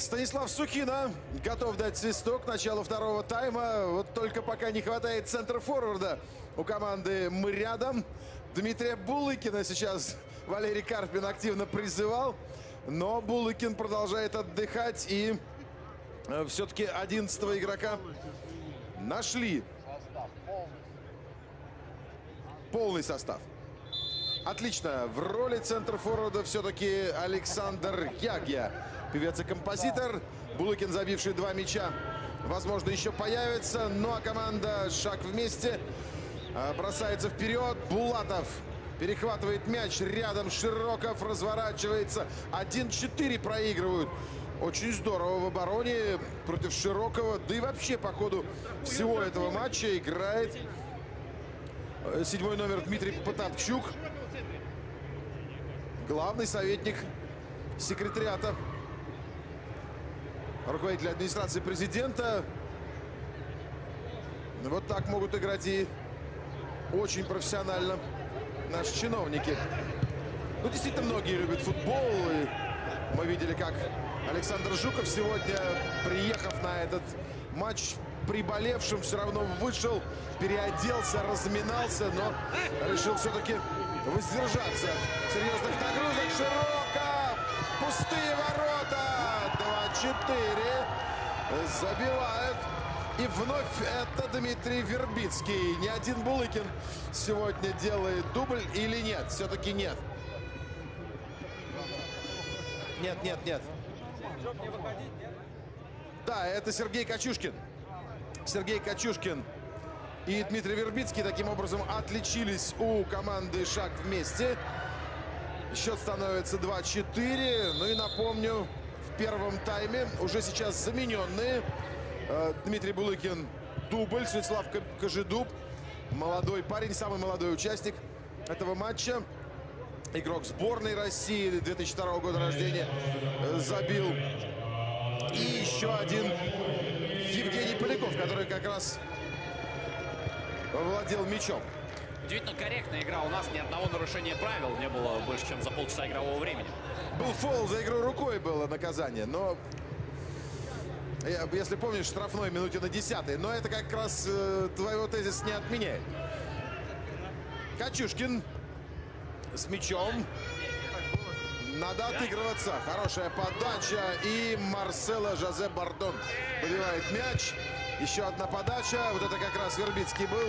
Станислав Сухина готов дать свисток к началу второго тайма. Вот только пока не хватает центра-форварда у команды «Мы рядом». Дмитрия Булыкина сейчас Валерий Карпин активно призывал. Но Булыкин продолжает отдыхать. И все-таки одиннадцатого игрока нашли. Полный состав. Отлично. В роли центр-форварда все-таки Александр Ягья. Певец и композитор. Булыкин, забивший два мяча, возможно, еще появится. Ну а команда «Шаг вместе» бросается вперед. Булатов перехватывает мяч. Рядом Широков разворачивается. один-четыре проигрывают. Очень здорово в обороне против Широкова. Да и вообще по ходу всего этого матча играет седьмой номер Дмитрий Потапчук. Главный советник секретариата, руководитель администрации президента. Вот так могут играть и очень профессионально наши чиновники. Ну, действительно, многие любят футбол. И мы видели, как Александр Жуков сегодня, приехав на этот матч, приболевшим, все равно вышел, переоделся, разминался, но решил все-таки воздержаться от серьезных нагрузок. Широков! Пустые ворота! два-четыре. Забивают. И вновь это Дмитрий Вербицкий. Не один Булыкин сегодня делает дубль или нет? Все-таки нет. Нет, нет, нет. Да, это Сергей Кочушкин. Сергей Кочушкин и Дмитрий Вербицкий таким образом отличились у команды «Шаг вместе». Счет становится два-четыре. Ну и напомню, в первом тайме уже сейчас замененные. Дмитрий Булыкин дубль, Станислав Кожедуб, молодой парень, самый молодой участник этого матча. Игрок сборной России две тысячи второго года рождения, забил. И еще один Евгений Поляков, который как раз владел мячом. Удивительно корректная игра. У нас ни одного нарушения правил не было больше, чем за полчаса игрового времени. Был фол, за игру рукой было наказание, но, если помнишь, штрафной минуте на десятой. Но это как раз э, твоего тезис не отменяет. Кочушкин с мячом. Надо отыгрываться. Хорошая подача. И Марсело Жозе Бардон побивает мяч. Еще одна подача. Вот это как раз Вербицкий был.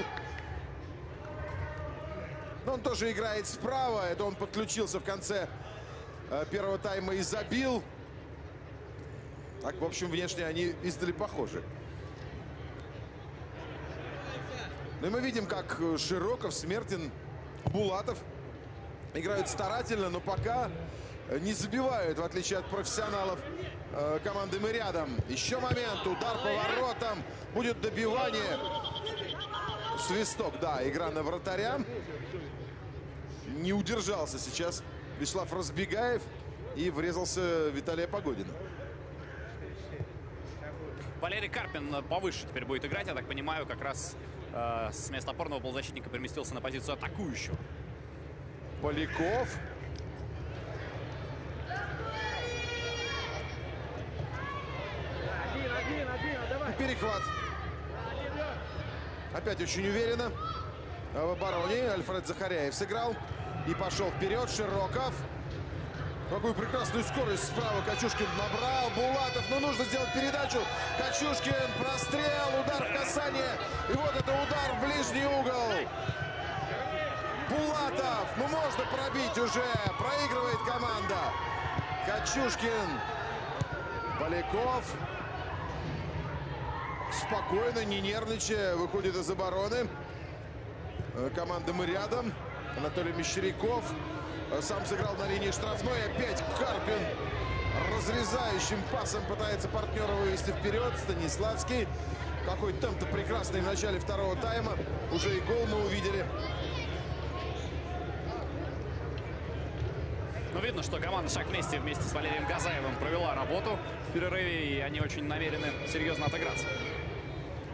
Но он тоже играет справа. Это он подключился в конце э, первого тайма и забил. Так, в общем, внешне они издали похожи. Ну и мы видим, как Широков, Смертин, Булатов играют старательно, но пока не забивают, в отличие от профессионалов э, команды «Мы рядом». Еще момент, удар по воротам, будет добивание. Свисток, да, игра на вратаря. Не удержался сейчас Вячеслав Разбегаев и врезался Виталия Погодина. Валерий Карпин повыше теперь будет играть, я так понимаю, как раз э, с места опорного полузащитника переместился на позицию атакующего. Поляков. Перехват. Опять очень уверенно в обороне. Альфред Захаряев сыграл и пошел вперед. Широков. Какую прекрасную скорость справа Кочушкин набрал. Булатов, но нужно сделать передачу. Кочушкин, прострел, удар в касание. И вот это удар в ближний угол. Булатов, ну можно пробить уже. Проигрывает команда. Кочушкин. Поляков. Спокойно, не нервничая, выходит из обороны. Команда «Мы рядом». Анатолий Мещеряков сам сыграл на линии штрафной. Опять Карпин разрезающим пасом пытается партнера вывести вперед. Станиславский. Какой темп-то прекрасный в начале второго тайма. Уже и гол мы увидели. Ну, видно, что команда «Шаг вместе» вместе с Валерием Газаевым провела работу в перерыве, и они очень намерены серьезно отыграться.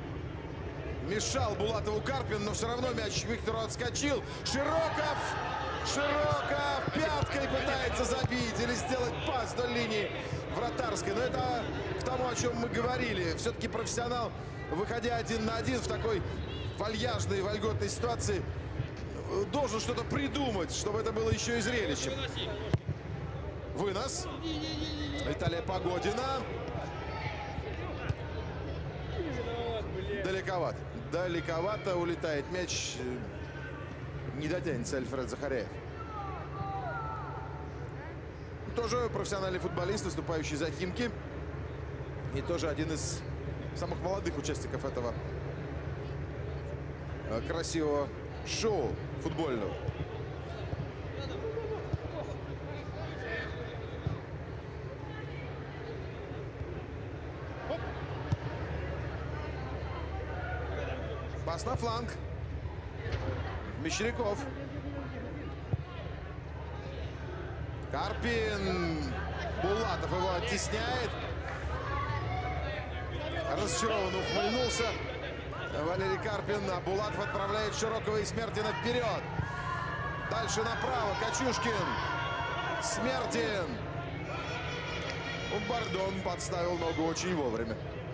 Мешал Булатову Карпин, но все равно мяч к Виктору отскочил. Широков! Широков пяткой пытается забить или сделать пас до линии вратарской. Но это к тому, о чем мы говорили. Все-таки профессионал, выходя один на один в такой вальяжной, вольготной ситуации, должен что-то придумать, чтобы это было еще и зрелищем. Вынос. Виталия Погодина. Далековато. Далековато улетает мяч. Не дотянется Альфред Захаряев. Тоже профессиональный футболист, выступающий за Химки. И тоже один из самых молодых участников этого красивого шоу футбольного. Пас на фланг. Мещеряков. Карпин. Булатов его оттесняет. Разочарованно ухмыльнулся Валерий Карпин. А Булатов отправляет Широкого и Смертина вперед. Дальше направо. Качушкин. Смертин. Бардон подставил ногу очень вовремя.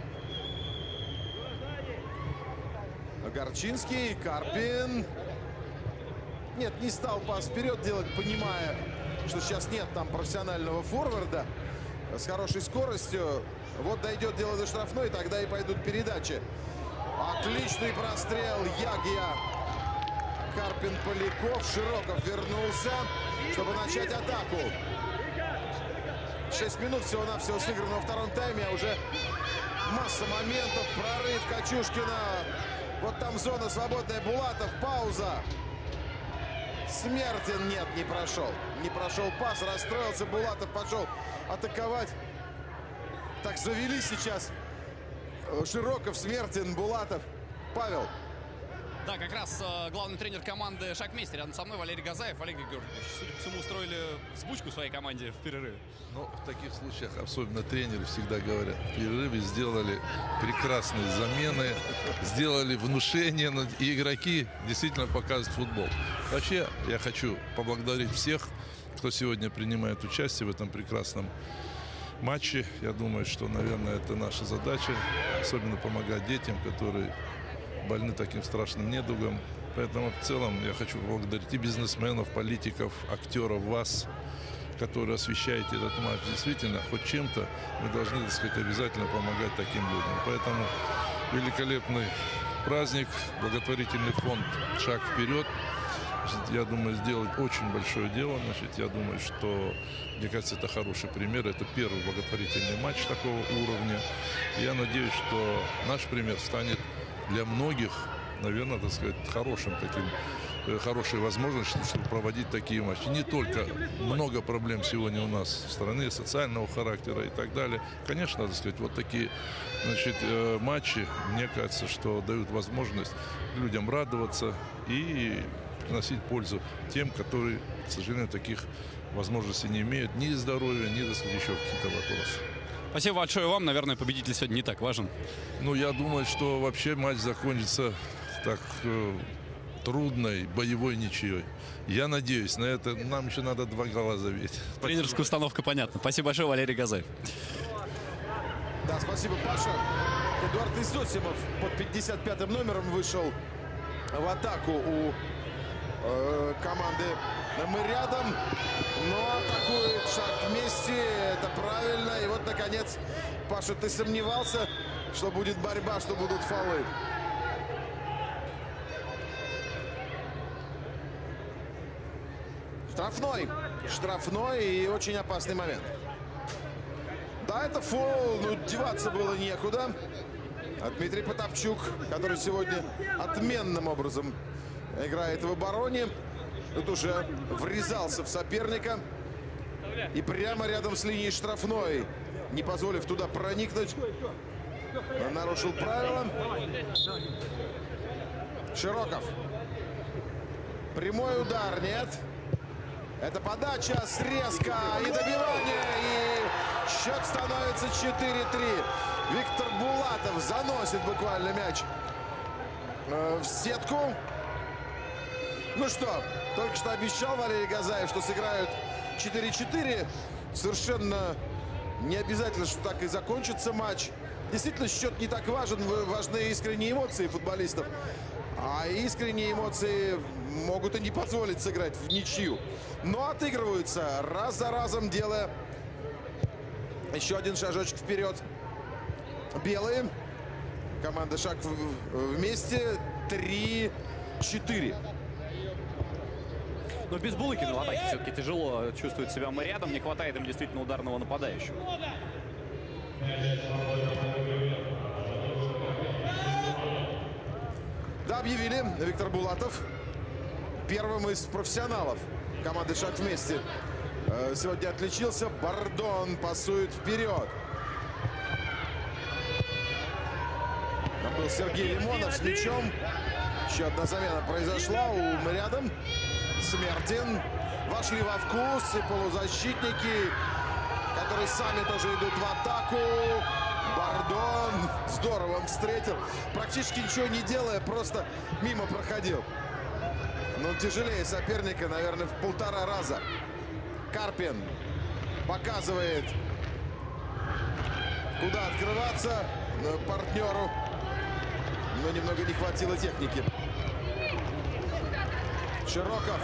Горчинский. Карпин. Нет, не стал пас вперед делать, понимая, что сейчас нет там профессионального форварда с хорошей скоростью. Вот дойдет дело до штрафной, тогда и пойдут передачи. Отличный прострел Ягья. Карпин, Поляков. Широков вернулся, чтобы начать атаку. шесть минут всего-навсего сыграно во втором тайме, а уже масса моментов. Прорыв Качушкина. Вот там зона свободная. Булатов. Пауза. Смертин нет, не прошел. Не прошел пас, расстроился Булатов, пошел атаковать. Так завели сейчас Широков, Смертин, Булатов. Павел. Да, как раз э, главный тренер команды «Шаг вместе» рядом со мной Валерий Газаев. Валерий Георгиевич, судя по всему, устроили взбучку своей команде в перерыве. Ну, в таких случаях, особенно тренеры всегда говорят, в перерыве сделали прекрасные замены, сделали внушение, и игроки действительно показывают футбол. Вообще, я хочу поблагодарить всех, кто сегодня принимает участие в этом прекрасном матче. Я думаю, что, наверное, это наша задача, особенно помогать детям, которые больны таким страшным недугом. Поэтому в целом я хочу поблагодарить и бизнесменов, политиков, актеров, вас, которые освещаете этот матч. Действительно, хоть чем-то мы должны, так сказать, обязательно помогать таким людям. Поэтому великолепный праздник, благотворительный фонд «Шаг вперед». Значит, я думаю, сделать очень большое дело. Значит, я думаю, что, мне кажется, это хороший пример. Это первый благотворительный матч такого уровня. И я надеюсь, что наш пример станет для многих, наверное, так сказать, хорошим таким, хорошей возможностью, чтобы проводить такие матчи. Не только много проблем сегодня у нас в стране, социального характера и так далее. Конечно, так сказать, вот такие, значит, матчи, мне кажется, что дают возможность людям радоваться и приносить пользу тем, которые, к сожалению, таких возможностей не имеют ни здоровья, ни, так сказать, еще какие-то вопросы. Спасибо большое вам. Наверное, победитель сегодня не так важен. Ну, я думаю, что вообще матч закончится так э, трудной, боевой ничьей. Я надеюсь на это. Нам еще надо два гола забить. Тренерская установка понятна. Спасибо большое, Валерий Газаев. Да, спасибо, Паша. Эдуард Изосимов под пятьдесят пятым номером вышел в атаку у э, команды. Мы рядом, но атакует «Шаг вместе». Это правильно. И вот, наконец, Паша, ты сомневался, что будет борьба, что будут фолы? Штрафной. Штрафной и очень опасный момент. Да, это фол, но деваться было некуда. А Дмитрий Потапчук, который сегодня отменным образом играет в обороне, тут уже врезался в соперника. И прямо рядом с линией штрафной, не позволив туда проникнуть, нарушил правила. Широков. Прямой удар, нет. Это подача, срезка и добивание. И счет становится четыре три. Виктор Булатов заносит буквально мяч в сетку. Ну что, только что обещал Валерий Газаев, что сыграют четыре-четыре. Совершенно не обязательно, что так и закончится матч. Действительно, счет не так важен. Важны искренние эмоции футболистов. А искренние эмоции могут и не позволить сыграть в ничью. Но отыгрываются раз за разом, делая еще один шажочек вперед. Белые. Команда шаг вместе. три-четыре. Но без Булыкина в атаке все-таки тяжело чувствует себя мы рядом. Не хватает им действительно ударного нападающего. Да, объявили. Виктор Булатов первым из профессионалов команды «Шаг вместе» сегодня отличился. Бардон пасует вперед. Там был Сергей Лимонов с мячом. Еще одна замена произошла у рядом. Смертин. Вошли во вкус и полузащитники, которые сами тоже идут в атаку. Бардон здорово он встретил. Практически ничего не делая, просто мимо проходил. Но тяжелее соперника, наверное, в полтора раза. Карпин показывает, куда открываться партнеру. Но немного не хватило техники. Широков.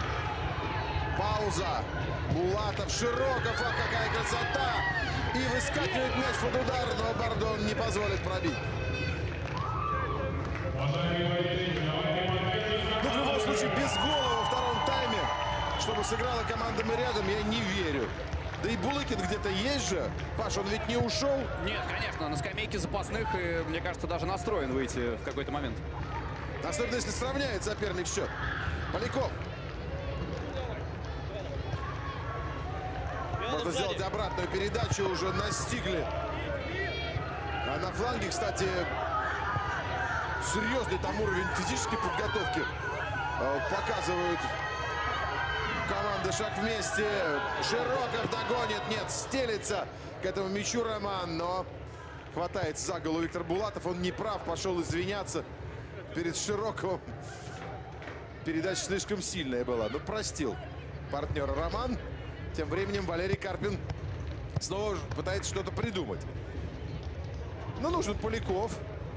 Пауза. Булатов, Широков. А какая красота! И выскакивает мяч под удар, но Бардон не позволит пробить. Но в любом случае без гола во втором тайме, чтобы сыграла команда «Мы рядом», я не верю. Да и Булыкин где-то есть же. Паш, он ведь не ушел? Нет, конечно, на скамейке запасных. И, мне кажется, даже настроен выйти в какой-то момент. Особенно если сравняет соперник счет. Поляков. Можно сделать обратную передачу. Уже настигли. А на фланге, кстати, серьезный там уровень физической подготовки показывают команды «Шаг вместе». Широков догонит. Нет, стелится к этому мячу Роман. Но хватается за голову Виктор Булатов. Он не прав. Пошел извиняться перед Широковым. Передача слишком сильная была. Ну, простил партнера Роман. Тем временем Валерий Карпин снова пытается что-то придумать. Но нужен Поляков.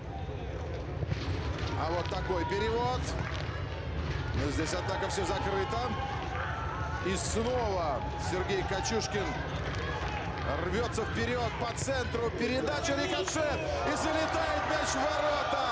А вот такой перевод. Но здесь, однако, все закрыто. И снова Сергей Качушкин рвется вперед по центру. Передача, рикошет. И залетает мяч в ворота.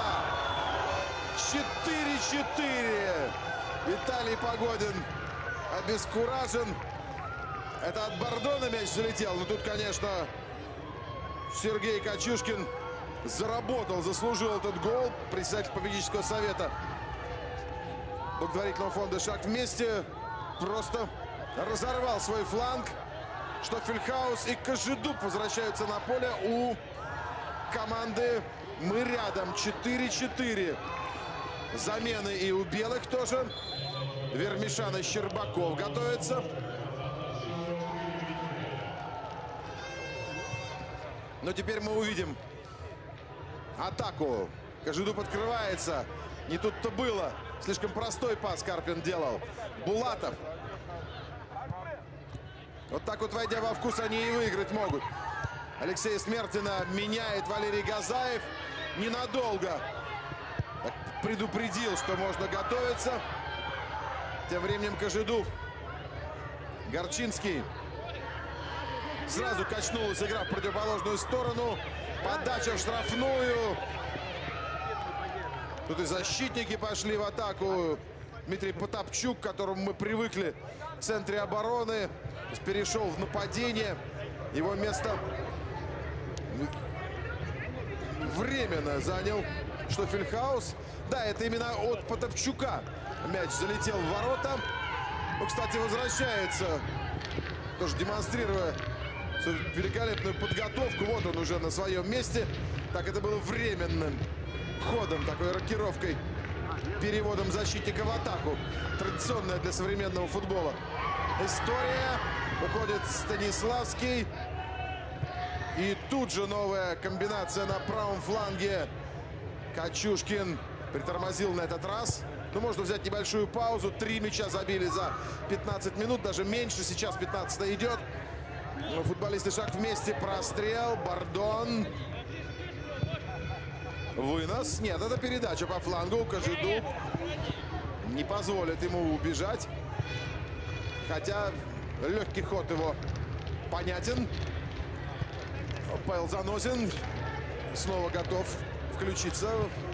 четыре-четыре. Виталий Погодин обескуражен. Это от Бардона мяч залетел. Но тут, конечно, Сергей Качушкин заработал, заслужил этот гол. Председатель попечительского совета благотворительного фонда «Шаг вместе» просто разорвал свой фланг. Что Фельхаус и Кожедуб возвращаются на поле у команды «Мы рядом». четыре-четыре. Замены и у белых тоже. Вермишан и Щербаков готовятся. Но теперь мы увидим атаку. Кожедуб открывается. Не тут-то было. Слишком простой пас Карпин делал. Булатов. Вот так вот, войдя во вкус, они и выиграть могут. Алексея Смертина меняет Валерий Газаев. Ненадолго. Так предупредил, что можно готовиться. Тем временем Кожедуб. Горчинский. Сразу качнулась игра в противоположную сторону. Подача в штрафную. Тут и защитники пошли в атаку. Дмитрий Потапчук, к которому мы привыкли в центре обороны, перешел в нападение. Его место временно занял что Фельхаус. Да, это именно от Потапчука мяч залетел в ворота. Ну, кстати, возвращается, тоже демонстрируя великолепную подготовку. Вот он уже на своем месте. Так, это было временным ходом, такой рокировкой, переводом защитника в атаку. Традиционная для современного футбола история. Уходит Станиславский. И тут же новая комбинация на правом фланге. Качушкин притормозил на этот раз. Ну, можно взять небольшую паузу. Три мяча забили за пятнадцать минут, даже меньше. Сейчас пятнадцатая идет. Футболисты шаг вместе. Прострел. Бардон. Вынос. Нет, это передача по флангу. Кожедуб не позволит ему убежать. Хотя легкий ход его понятен. Павел Занозин снова готов включиться.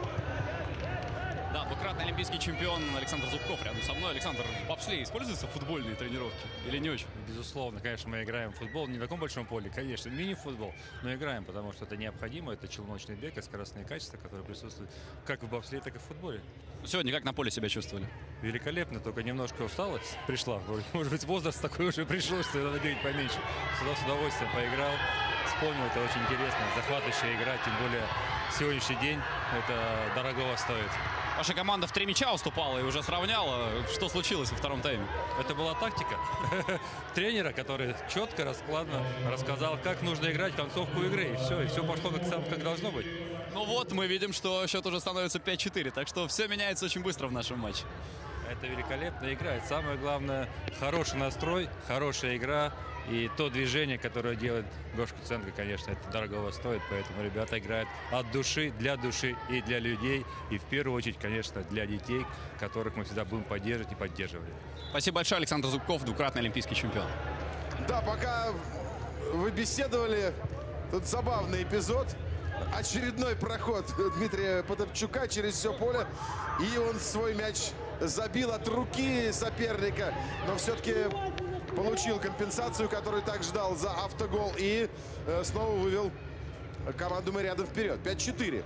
Да, двукратный олимпийский чемпион Александр Зубков рядом со мной. Александр, в бобслее используются футбольные тренировки или не очень? Безусловно, конечно, мы играем в футбол. Не на таком большом поле, конечно, мини-футбол, но играем, потому что это необходимо. Это челночный бег и скоростные качества, которые присутствуют как в бобслее, так и в футболе. Сегодня как на поле себя чувствовали? Великолепно, только немножко усталость пришла. Может быть, возраст такой уже пришел, что надо бегать поменьше. Сюда с удовольствием поиграл, вспомнил, это очень интересно, захватывающая игра, тем более сегодняшний день это дорогого стоит. Ваша команда в три мяча уступала и уже сравняла. Что случилось во втором тайме? Это была тактика тренера, который четко, раскладно рассказал, как нужно играть концовку игры. И все, и все пошло как, как должно быть. Ну вот, мы видим, что счет уже становится пять-четыре. Так что все меняется очень быстро в нашем матче. Это великолепная игра. И самое главное, хороший настрой, хорошая игра. И то движение, которое делает Гоша Куценко, конечно, это дорого стоит. Поэтому ребята играют от души, для души и для людей. И в первую очередь, конечно, для детей, которых мы всегда будем поддерживать и поддерживали. Спасибо большое, Александр Зубков, двукратный олимпийский чемпион. Да, пока вы беседовали, тут забавный эпизод. Очередной проход Дмитрия Потапчука через все поле. И он свой мяч забил от руки соперника. Но все-таки получил компенсацию, которую так ждал за автогол. И э, снова вывел команду мы рядом вперед. пять-четыре.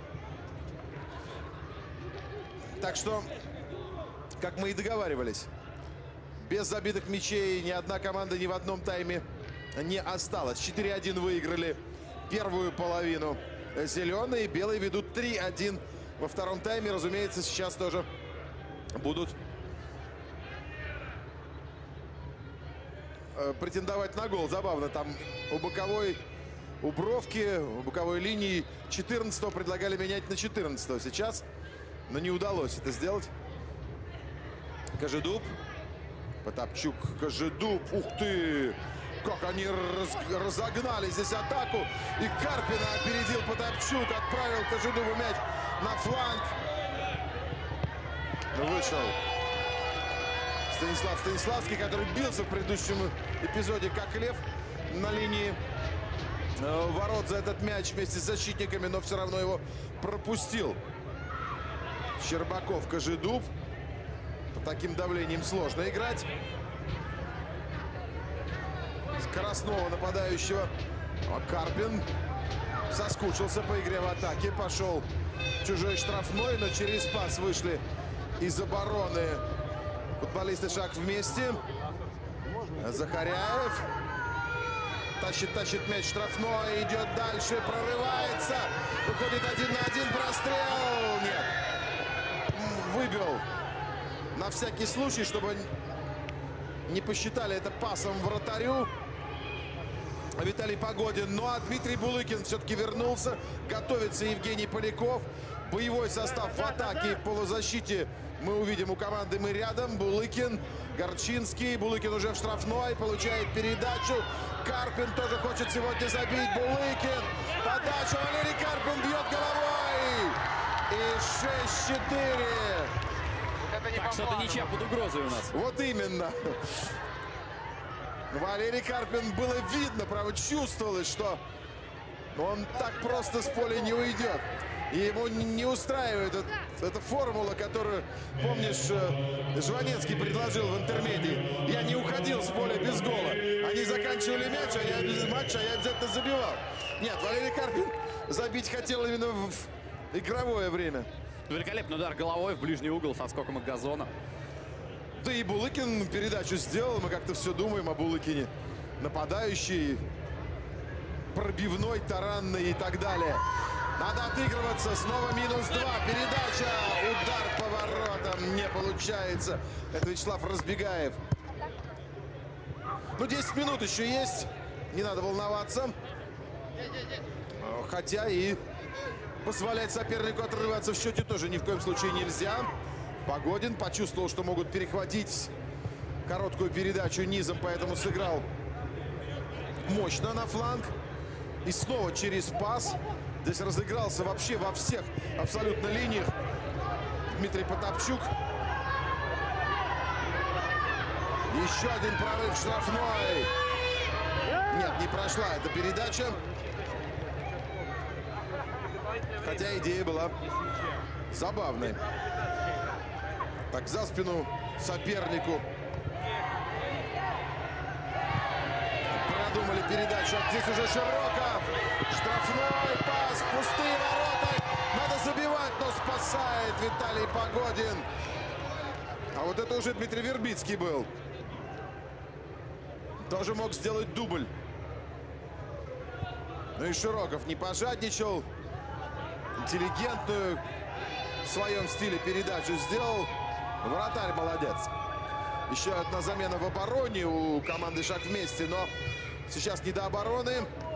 Так что, как мы и договаривались, без забитых мячей ни одна команда ни в одном тайме не осталась. четыре один выиграли первую половину зеленые. Белые ведут три один во втором тайме. Разумеется, сейчас тоже будут претендовать на гол. Забавно, там у боковой, у бровки, у боковой линии четырнадцатого предлагали менять на четырнадцатого сейчас, но не удалось это сделать. Кожедуб, Потапчук, Кожедуб, ух ты! Как они раз, разогнали здесь атаку. И Карпина опередил Потапчук, отправил Кожедубу мяч на фланг. Вышел Станислав Станиславский, который бился в предыдущем эпизоде как лев на линии ворот за этот мяч вместе с защитниками, но все равно его пропустил. Щербаков, Кожедуб. Под таким давлением сложно играть. Скоростного нападающего. А Карпин соскучился по игре в атаке. Пошел чужой штрафной, но через пас вышли из обороны футболисты шаг вместе. Захаряев тащит, тащит мяч штрафной, идет дальше, прорывается, выходит один на один, прострел, нет, выбил на всякий случай, чтобы не посчитали это пасом вратарю Виталий Погодин. Ну а Дмитрий Булыкин все-таки вернулся, готовится Евгений Поляков. Боевой состав в атаке и в полузащите мы увидим у команды «Мы рядом». Булыкин, Горчинский. Булыкин уже в штрафной, получает передачу. Карпин тоже хочет сегодня забить. Булыкин. Подача. Валерий Карпин бьет головой. И шесть-четыре. Так, что-то ничья под угрозой у нас. Вот именно. Валерий Карпин, было видно, право чувствовалось, что он так просто с поля не уйдет. И ему не устраивает эта, эта формула, которую, помнишь, Жванецкий предложил в интермедии. Я не уходил с поля без гола. Они заканчивали мяч, а я без матча, а я обязательно забивал. Нет, Валерий Карпин забить хотел именно в игровое время. Великолепный удар головой в ближний угол со скоком от газона. Да и Булыкин передачу сделал. Мы как-то все думаем о Булыкине. Нападающий, пробивной, таранный и так далее. Надо отыгрываться. Снова минус два. Передача. Удар по воротам. Не получается. Это Вячеслав Разбегаев. Ну, десять минут еще есть. Не надо волноваться. Хотя и позволять сопернику отрываться в счете тоже ни в коем случае нельзя. Погодин почувствовал, что могут перехватить короткую передачу низом, поэтому сыграл мощно на фланг. И снова через пас. Здесь разыгрался вообще во всех абсолютно линиях Дмитрий Потапчук. Еще один прорыв штрафной. Нет, не прошла эта передача. Хотя идея была забавной. Так, за спину сопернику. Продумали передачу. Здесь уже Широков. Штрафной пас. Пустые ворота. Надо забивать, но спасает Виталий Погодин. А вот это уже Дмитрий Вербицкий был. Тоже мог сделать дубль. Ну и Широков не пожадничал. Интеллигентную в своем стиле передачу сделал. Вратарь молодец. Еще одна замена в обороне у команды «Шаг вместе», но сейчас не до обороны.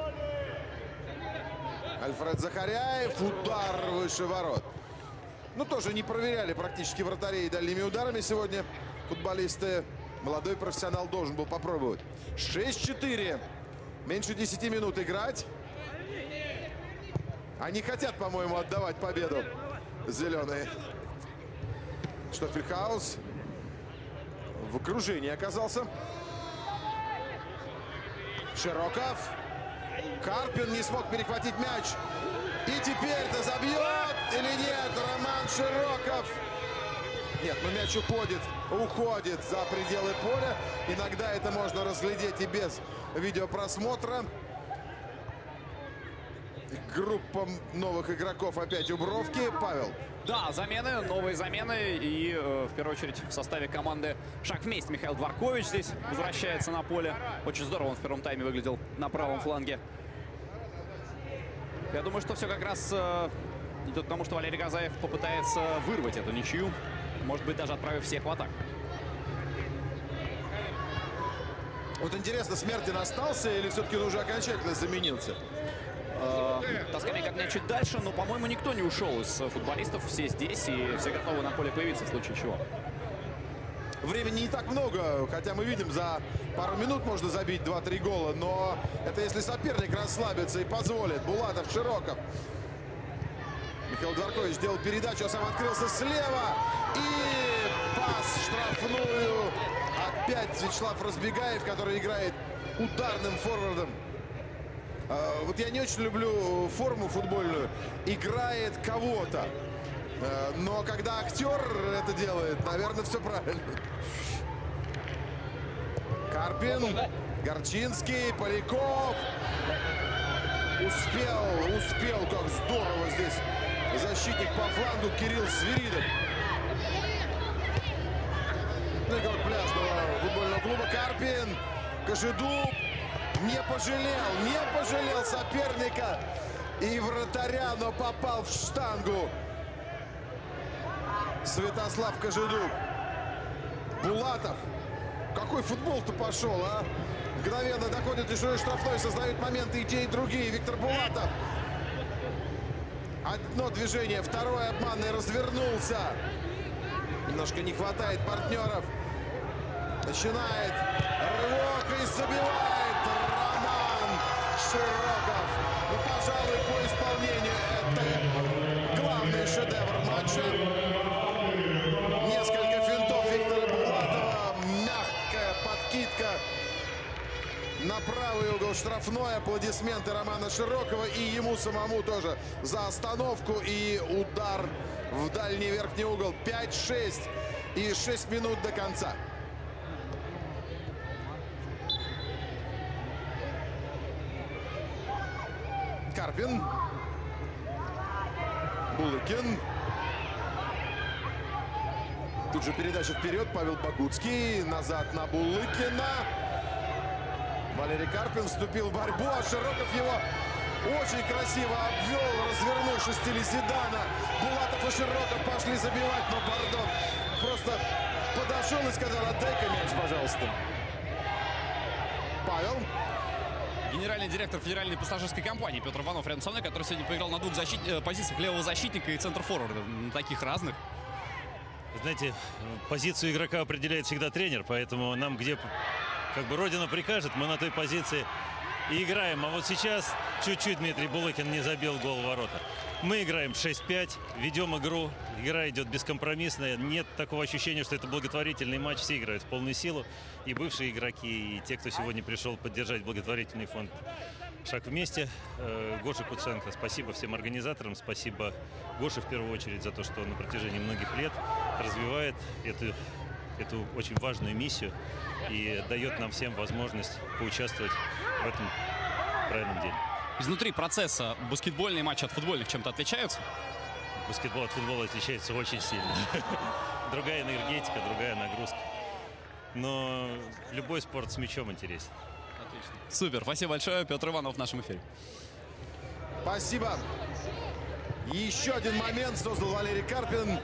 Альфред Захаряев. Удар выше ворот. Ну, тоже не проверяли практически вратарей дальними ударами сегодня футболисты. Молодой профессионал должен был попробовать. шесть четыре. Меньше десяти минут играть. Они хотят, по-моему, отдавать победу. Зеленые. Штофельхаус в окружении оказался. Широков. Карпин не смог перехватить мяч. И теперь-то забьет или нет Роман Широков? Нет, но мяч уходит, уходит за пределы поля. Иногда это можно разглядеть и без видеопросмотра. Группа новых игроков опять у бровки. Павел. Да, замены, новые замены. И э, в первую очередь в составе команды «Шаг вместе» Михаил Дворкович здесь возвращается на поле. Очень здорово он в первом тайме выглядел на правом фланге. Я думаю, что все как раз э, идет к тому, что Валерий Газаев попытается вырвать эту ничью. Может быть, даже отправив всех в атаку. Вот интересно, Смертин остался или все-таки он уже окончательно заменился? Тосками как чуть дальше, но, по-моему, никто не ушел из футболистов. Все здесь и все готовы на поле появиться в случае чего. Времени не так много, хотя мы видим, за пару минут можно забить два-три гола, но это если соперник расслабится и позволит. Булатов, Широков. Михаил Дворкович сделал передачу, а сам открылся слева. И пас штрафную. Опять Вячеслав Разбегаев, который играет ударным форвардом. Вот я не очень люблю форму футбольную. Играет кого-то. Но когда актер это делает, наверное, все правильно. Карпин, Горчинский, Поляков. Успел, успел, как здорово здесь защитник по флангу Кирилл Свиридов. Игрок пляжного футбольного клуба Карпин. Кожедуб не пожалел, не пожалел соперника и вратаря, но попал в штангу. Святослав Кожедуб. Булатов. Какой футбол-то пошел, а? Мгновенно доходит до чужой штрафной, создают моменты и те, и другие. Виктор Булатов. Одно движение, второе обманное, развернулся. Немножко не хватает партнеров. Начинает рывок и забивает Роман Широков. Ну, пожалуй, по исполнению это главный шедевр матча. Несколько финтов Виктора Булатова. Мягкая подкидка на правый угол штрафной. Аплодисменты Романа Широкова и ему самому тоже за остановку и удар в дальний верхний угол. пять шесть и шесть минут до конца. Карпин. Булыкин. Тут же передача вперед. Павел Богуцкий. Назад на Булыкина. Валерий Карпин вступил в борьбу, а Широков его очень красиво обвел, развернувшись в стиле Зидана. Булатов и Широков пошли забивать, но Бардон просто подошел и сказал: отдай-ка мяч, пожалуйста. Павел. генеральный директор федеральной пассажирской компании Петр Иванов рядом со мной, который сегодня поиграл на двух защит... позициях левого защитника и центр-форварда, на таких разных. Знаете, позицию игрока определяет всегда тренер, поэтому нам где как бы родина прикажет, мы на той позиции и играем. А вот сейчас чуть-чуть Дмитрий Булыкин не забил гол в ворота. Мы играем шесть пять, ведем игру, игра идет бескомпромиссная. Нет такого ощущения, что это благотворительный матч. Все играют в полную силу. И бывшие игроки, и те, кто сегодня пришел поддержать благотворительный фонд «Шаг вместе». Гоша Куценко, спасибо всем организаторам, спасибо Гоше в первую очередь за то, что на протяжении многих лет развивает эту, эту очень важную миссию и дает нам всем возможность поучаствовать в этом правильном деле. Изнутри процесса баскетбольные матчи от футбольных чем-то отличаются? Баскетбол от футбола отличается очень сильно. Другая энергетика, другая нагрузка. Но любой спорт с мячом интересен. Отлично. Супер. Спасибо большое. Петр Иванов в нашем эфире. Спасибо. Еще один момент создал Валерий Карпин.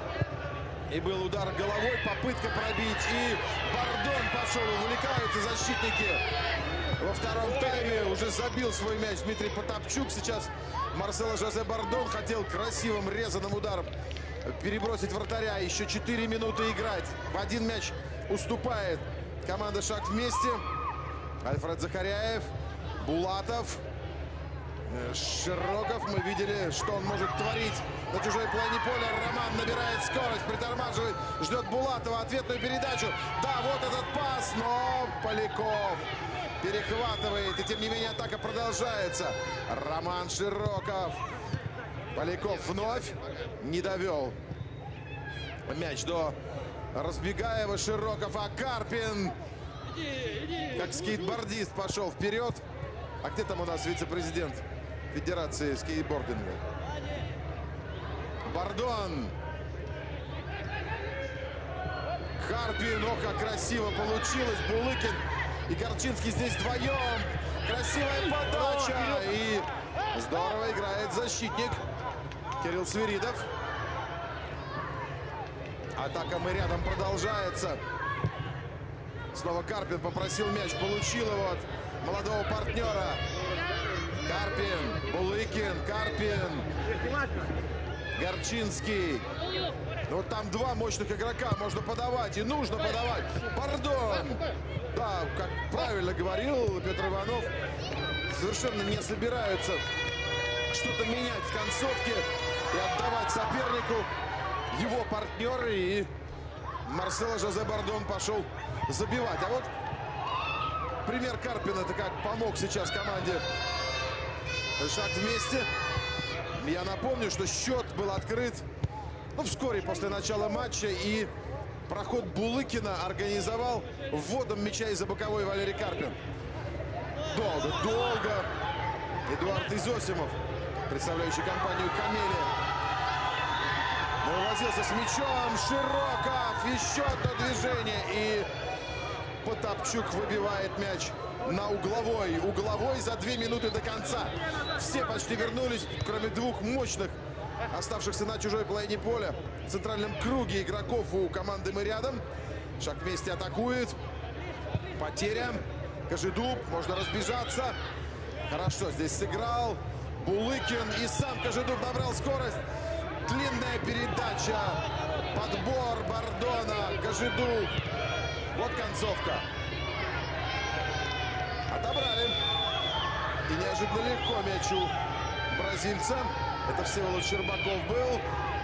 И был удар головой, попытка пробить. И Бардон пошел. Увлекаются защитники. Во втором тайме уже забил свой мяч Дмитрий Потапчук. Сейчас Марсело Жозе Бардон хотел красивым резаным ударом перебросить вратаря. Еще четыре минуты играть. В один мяч уступает команда «Шаг вместе». Альфред Захаряев, Булатов, Широков. Мы видели, что он может творить на чужой половине поля. Роман набирает скорость, притормаживает, ждет Булатова. Ответную передачу. Да, вот этот пас, но Поляков перехватывает. И тем не менее атака продолжается. Роман Широков. Поляков вновь не довел мяч до Разбегаева. Широков, а Карпин как скейтбордист пошел вперед. А где там у нас вице-президент Федерации скейтбординга? Бардон. Карпин. Ох, как красиво получилось. Булыкин и Горчинский здесь вдвоем. Красивая подача. И здорово играет защитник Кирилл Свиридов. Атака «Мы рядом» продолжается. Снова Карпин попросил мяч, получил его от молодого партнера. Карпин, Булыкин, Карпин, Горчинский. Вот там два мощных игрока, можно подавать и нужно подавать. Бардон. Да, как правильно говорил Петр Иванов, совершенно не собираются что-то менять в концовке и отдавать сопернику. Его партнеры, и Марсело Жозе Бардон пошел забивать. А вот пример Карпина, это как помог сейчас команде «Шаг вместе». Я напомню, что счет был открыт ну, вскоре после начала матча, и проход Булыкина организовал вводом мяча из-за боковой Валерий Карпин. Долго, долго Эдуард Изосимов, представляющий компанию «Камелия», возился с мячом. Широков. Еще одно движение. И Потапчук выбивает мяч на угловой. Угловой за две минуты до конца. Все почти вернулись, кроме двух мощных, оставшихся на чужой половине поля. В центральном круге игроков у команды «Мы рядом». «Шаг вместе» атакует. Потеря. Кожедуб. Можно разбежаться. Хорошо здесь сыграл Булыкин. И сам Кожедуб набрал скорость. Длинная передача. Подбор Бардона. Кожедуб. Вот концовка. Отобрали. И неожиданно легко мячу бразильца. Это Всеволод Щербаков был.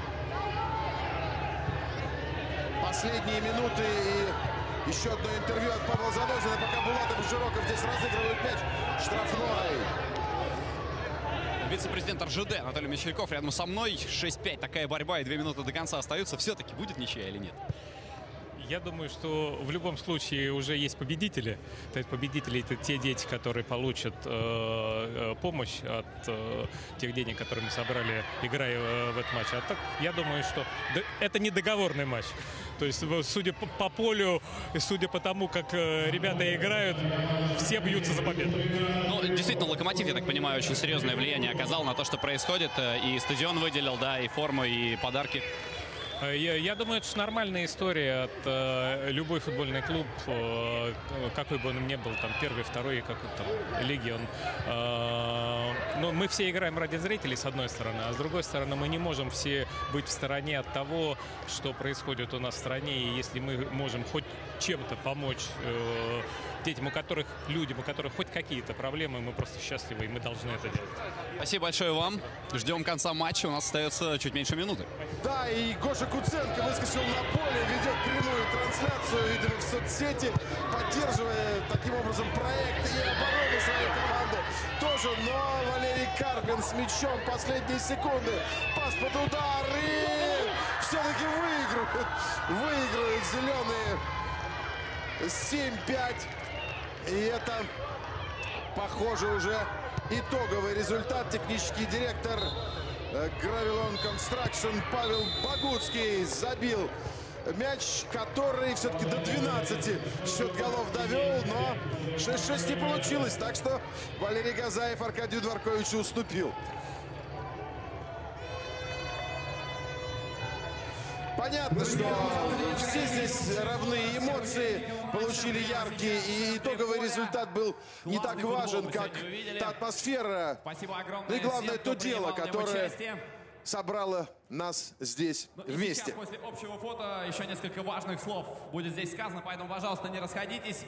Последние минуты и еще одно интервью от Павла Занозина. Пока Булатов и Широков здесь разыгрывают мяч. Штрафной. Вице-президент эр жэ дэ Анатолий Мещеряков рядом со мной. шесть пять. Такая борьба и две минуты до конца остаются. Все-таки будет ничья или нет? Я думаю, что в любом случае уже есть победители. То есть победители — это те дети, которые получат э, помощь от э, тех денег, которые мы собрали, играя э, в этот матч. А так, я думаю, что это не договорный матч. То есть, судя по, по полю, судя по тому, как э, ребята играют, все бьются за победу. Ну, действительно, Локомотив, я так понимаю, очень серьезное влияние оказал на то, что происходит. И стадион выделил, да, и форму, и подарки. Я, я думаю, это нормальная история от э, любой футбольный клуб, э, какой бы он ни был, там первый, второй, какой там лиги он. Э, ну, мы все играем ради зрителей, с одной стороны, а с другой стороны, мы не можем все быть в стороне от того, что происходит у нас в стране, и если мы можем хоть чем-то помочь э, детям, у которых, людям, у которых хоть какие-то проблемы, мы просто счастливы, и мы должны это делать. Спасибо большое вам. Ждем конца матча. У нас остается чуть меньше минуты. Да, и Гоша Куценко выскочил на поле, ведет прямую трансляцию, видимо, в соцсети, поддерживая таким образом проект и оборону своей команды. Тоже, но Валерий Карпин с мячом последние секунды. Пас под удар и все-таки выигрывают. Выигрывают зеленые семь пять. И это, похоже, уже итоговый результат. Технический директор Gravilon Construction Павел Богуцкий забил мяч, который все-таки до двенадцати счет голов довел, но шесть шесть не получилось. Так что Валерий Газаев Аркадию Дворковичу уступил. Понятно, что все здесь равны, эмоции получили яркие, и итоговый результат был не так важен, как та атмосфера. Ну и главное, то дело, которое собрало нас здесь вместе. После общего фото еще несколько важных слов будет здесь сказано, поэтому, пожалуйста, не расходитесь.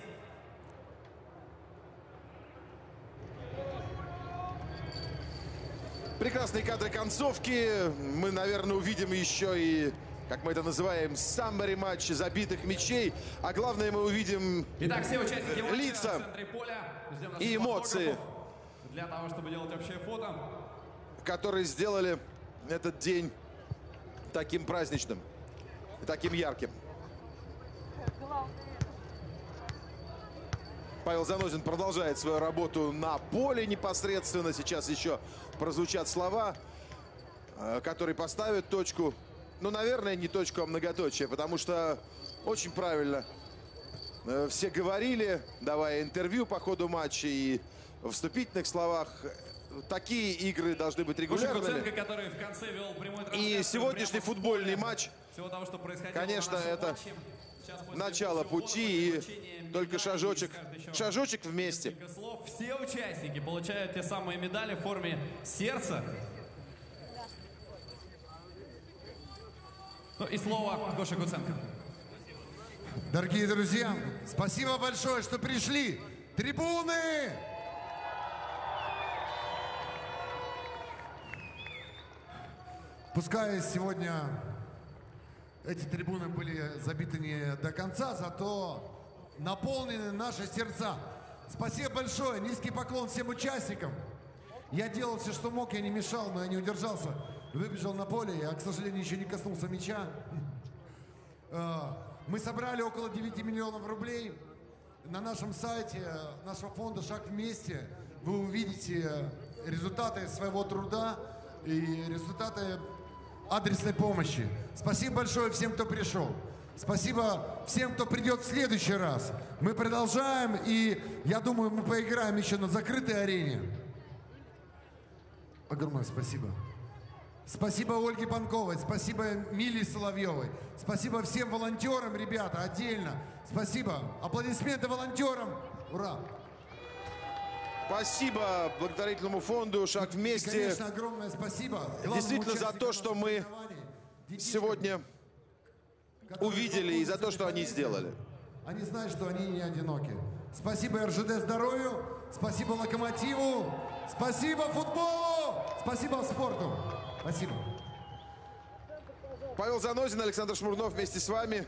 Прекрасные кадры концовки. Мы, наверное, увидим еще и, как мы это называем, саммари матч забитых мячей. А главное, мы увидим Итак, все участники матча лица в центре поля. Ждем наших и эмоции, для того, чтобы делать общее фото. которые сделали этот день таким праздничным, таким ярким. Павел Занозин продолжает свою работу на поле непосредственно. Сейчас еще прозвучат слова, которые поставят точку. Ну, наверное, не точку, а многоточие, потому что очень правильно все говорили, давая интервью по ходу матча и в вступительных словах. Такие игры должны быть регулярными. Куценко, который в конце вел прямой трансляцию, И сегодняшний футбольный матч, всего того, что происходило конечно, на нашем это матче. начало пути и только шажочек, шажочек вместе. Слов. Все участники получают те самые медали в форме сердца. Ну и слово Гоше Куценко. Дорогие друзья, спасибо большое, что пришли. Трибуны! Пускай сегодня эти трибуны были забиты не до конца, зато наполнены наши сердца. Спасибо большое, низкий поклон всем участникам. Я делал все, что мог, я не мешал, но я не удержался. Выбежал на поле, я, к сожалению, еще не коснулся мяча. Мы собрали около девяти миллионов рублей. На нашем сайте нашего фонда «Шаг вместе» вы увидите результаты своего труда и результаты адресной помощи. Спасибо большое всем, кто пришел. Спасибо всем, кто придет в следующий раз. Мы продолжаем, и я думаю, мы поиграем еще на закрытой арене. Огромное спасибо. Спасибо Ольге Панковой, спасибо Миле Соловьевой, спасибо всем волонтерам, ребята, отдельно. Спасибо. Аплодисменты волонтерам. Ура! Спасибо благотворительному фонду «Шаг вместе». И, конечно, огромное спасибо. Действительно за то, что мы сегодня увидели, и за то, что они сделали. Они знают, что они не одиноки. Спасибо эр жэ дэ «Здоровью», спасибо «Локомотиву», спасибо футболу, спасибо спорту. Спасибо. Павел Занозин, Александр Шмурнов вместе с вами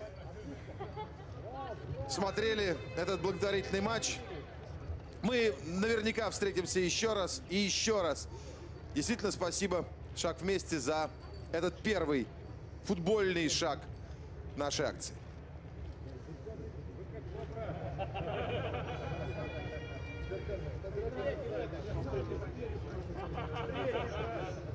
смотрели этот благотворительный матч. Мы наверняка встретимся еще раз и еще раз. Действительно, спасибо «Шаг вместе» за этот первый футбольный шаг нашей акции. Thank you.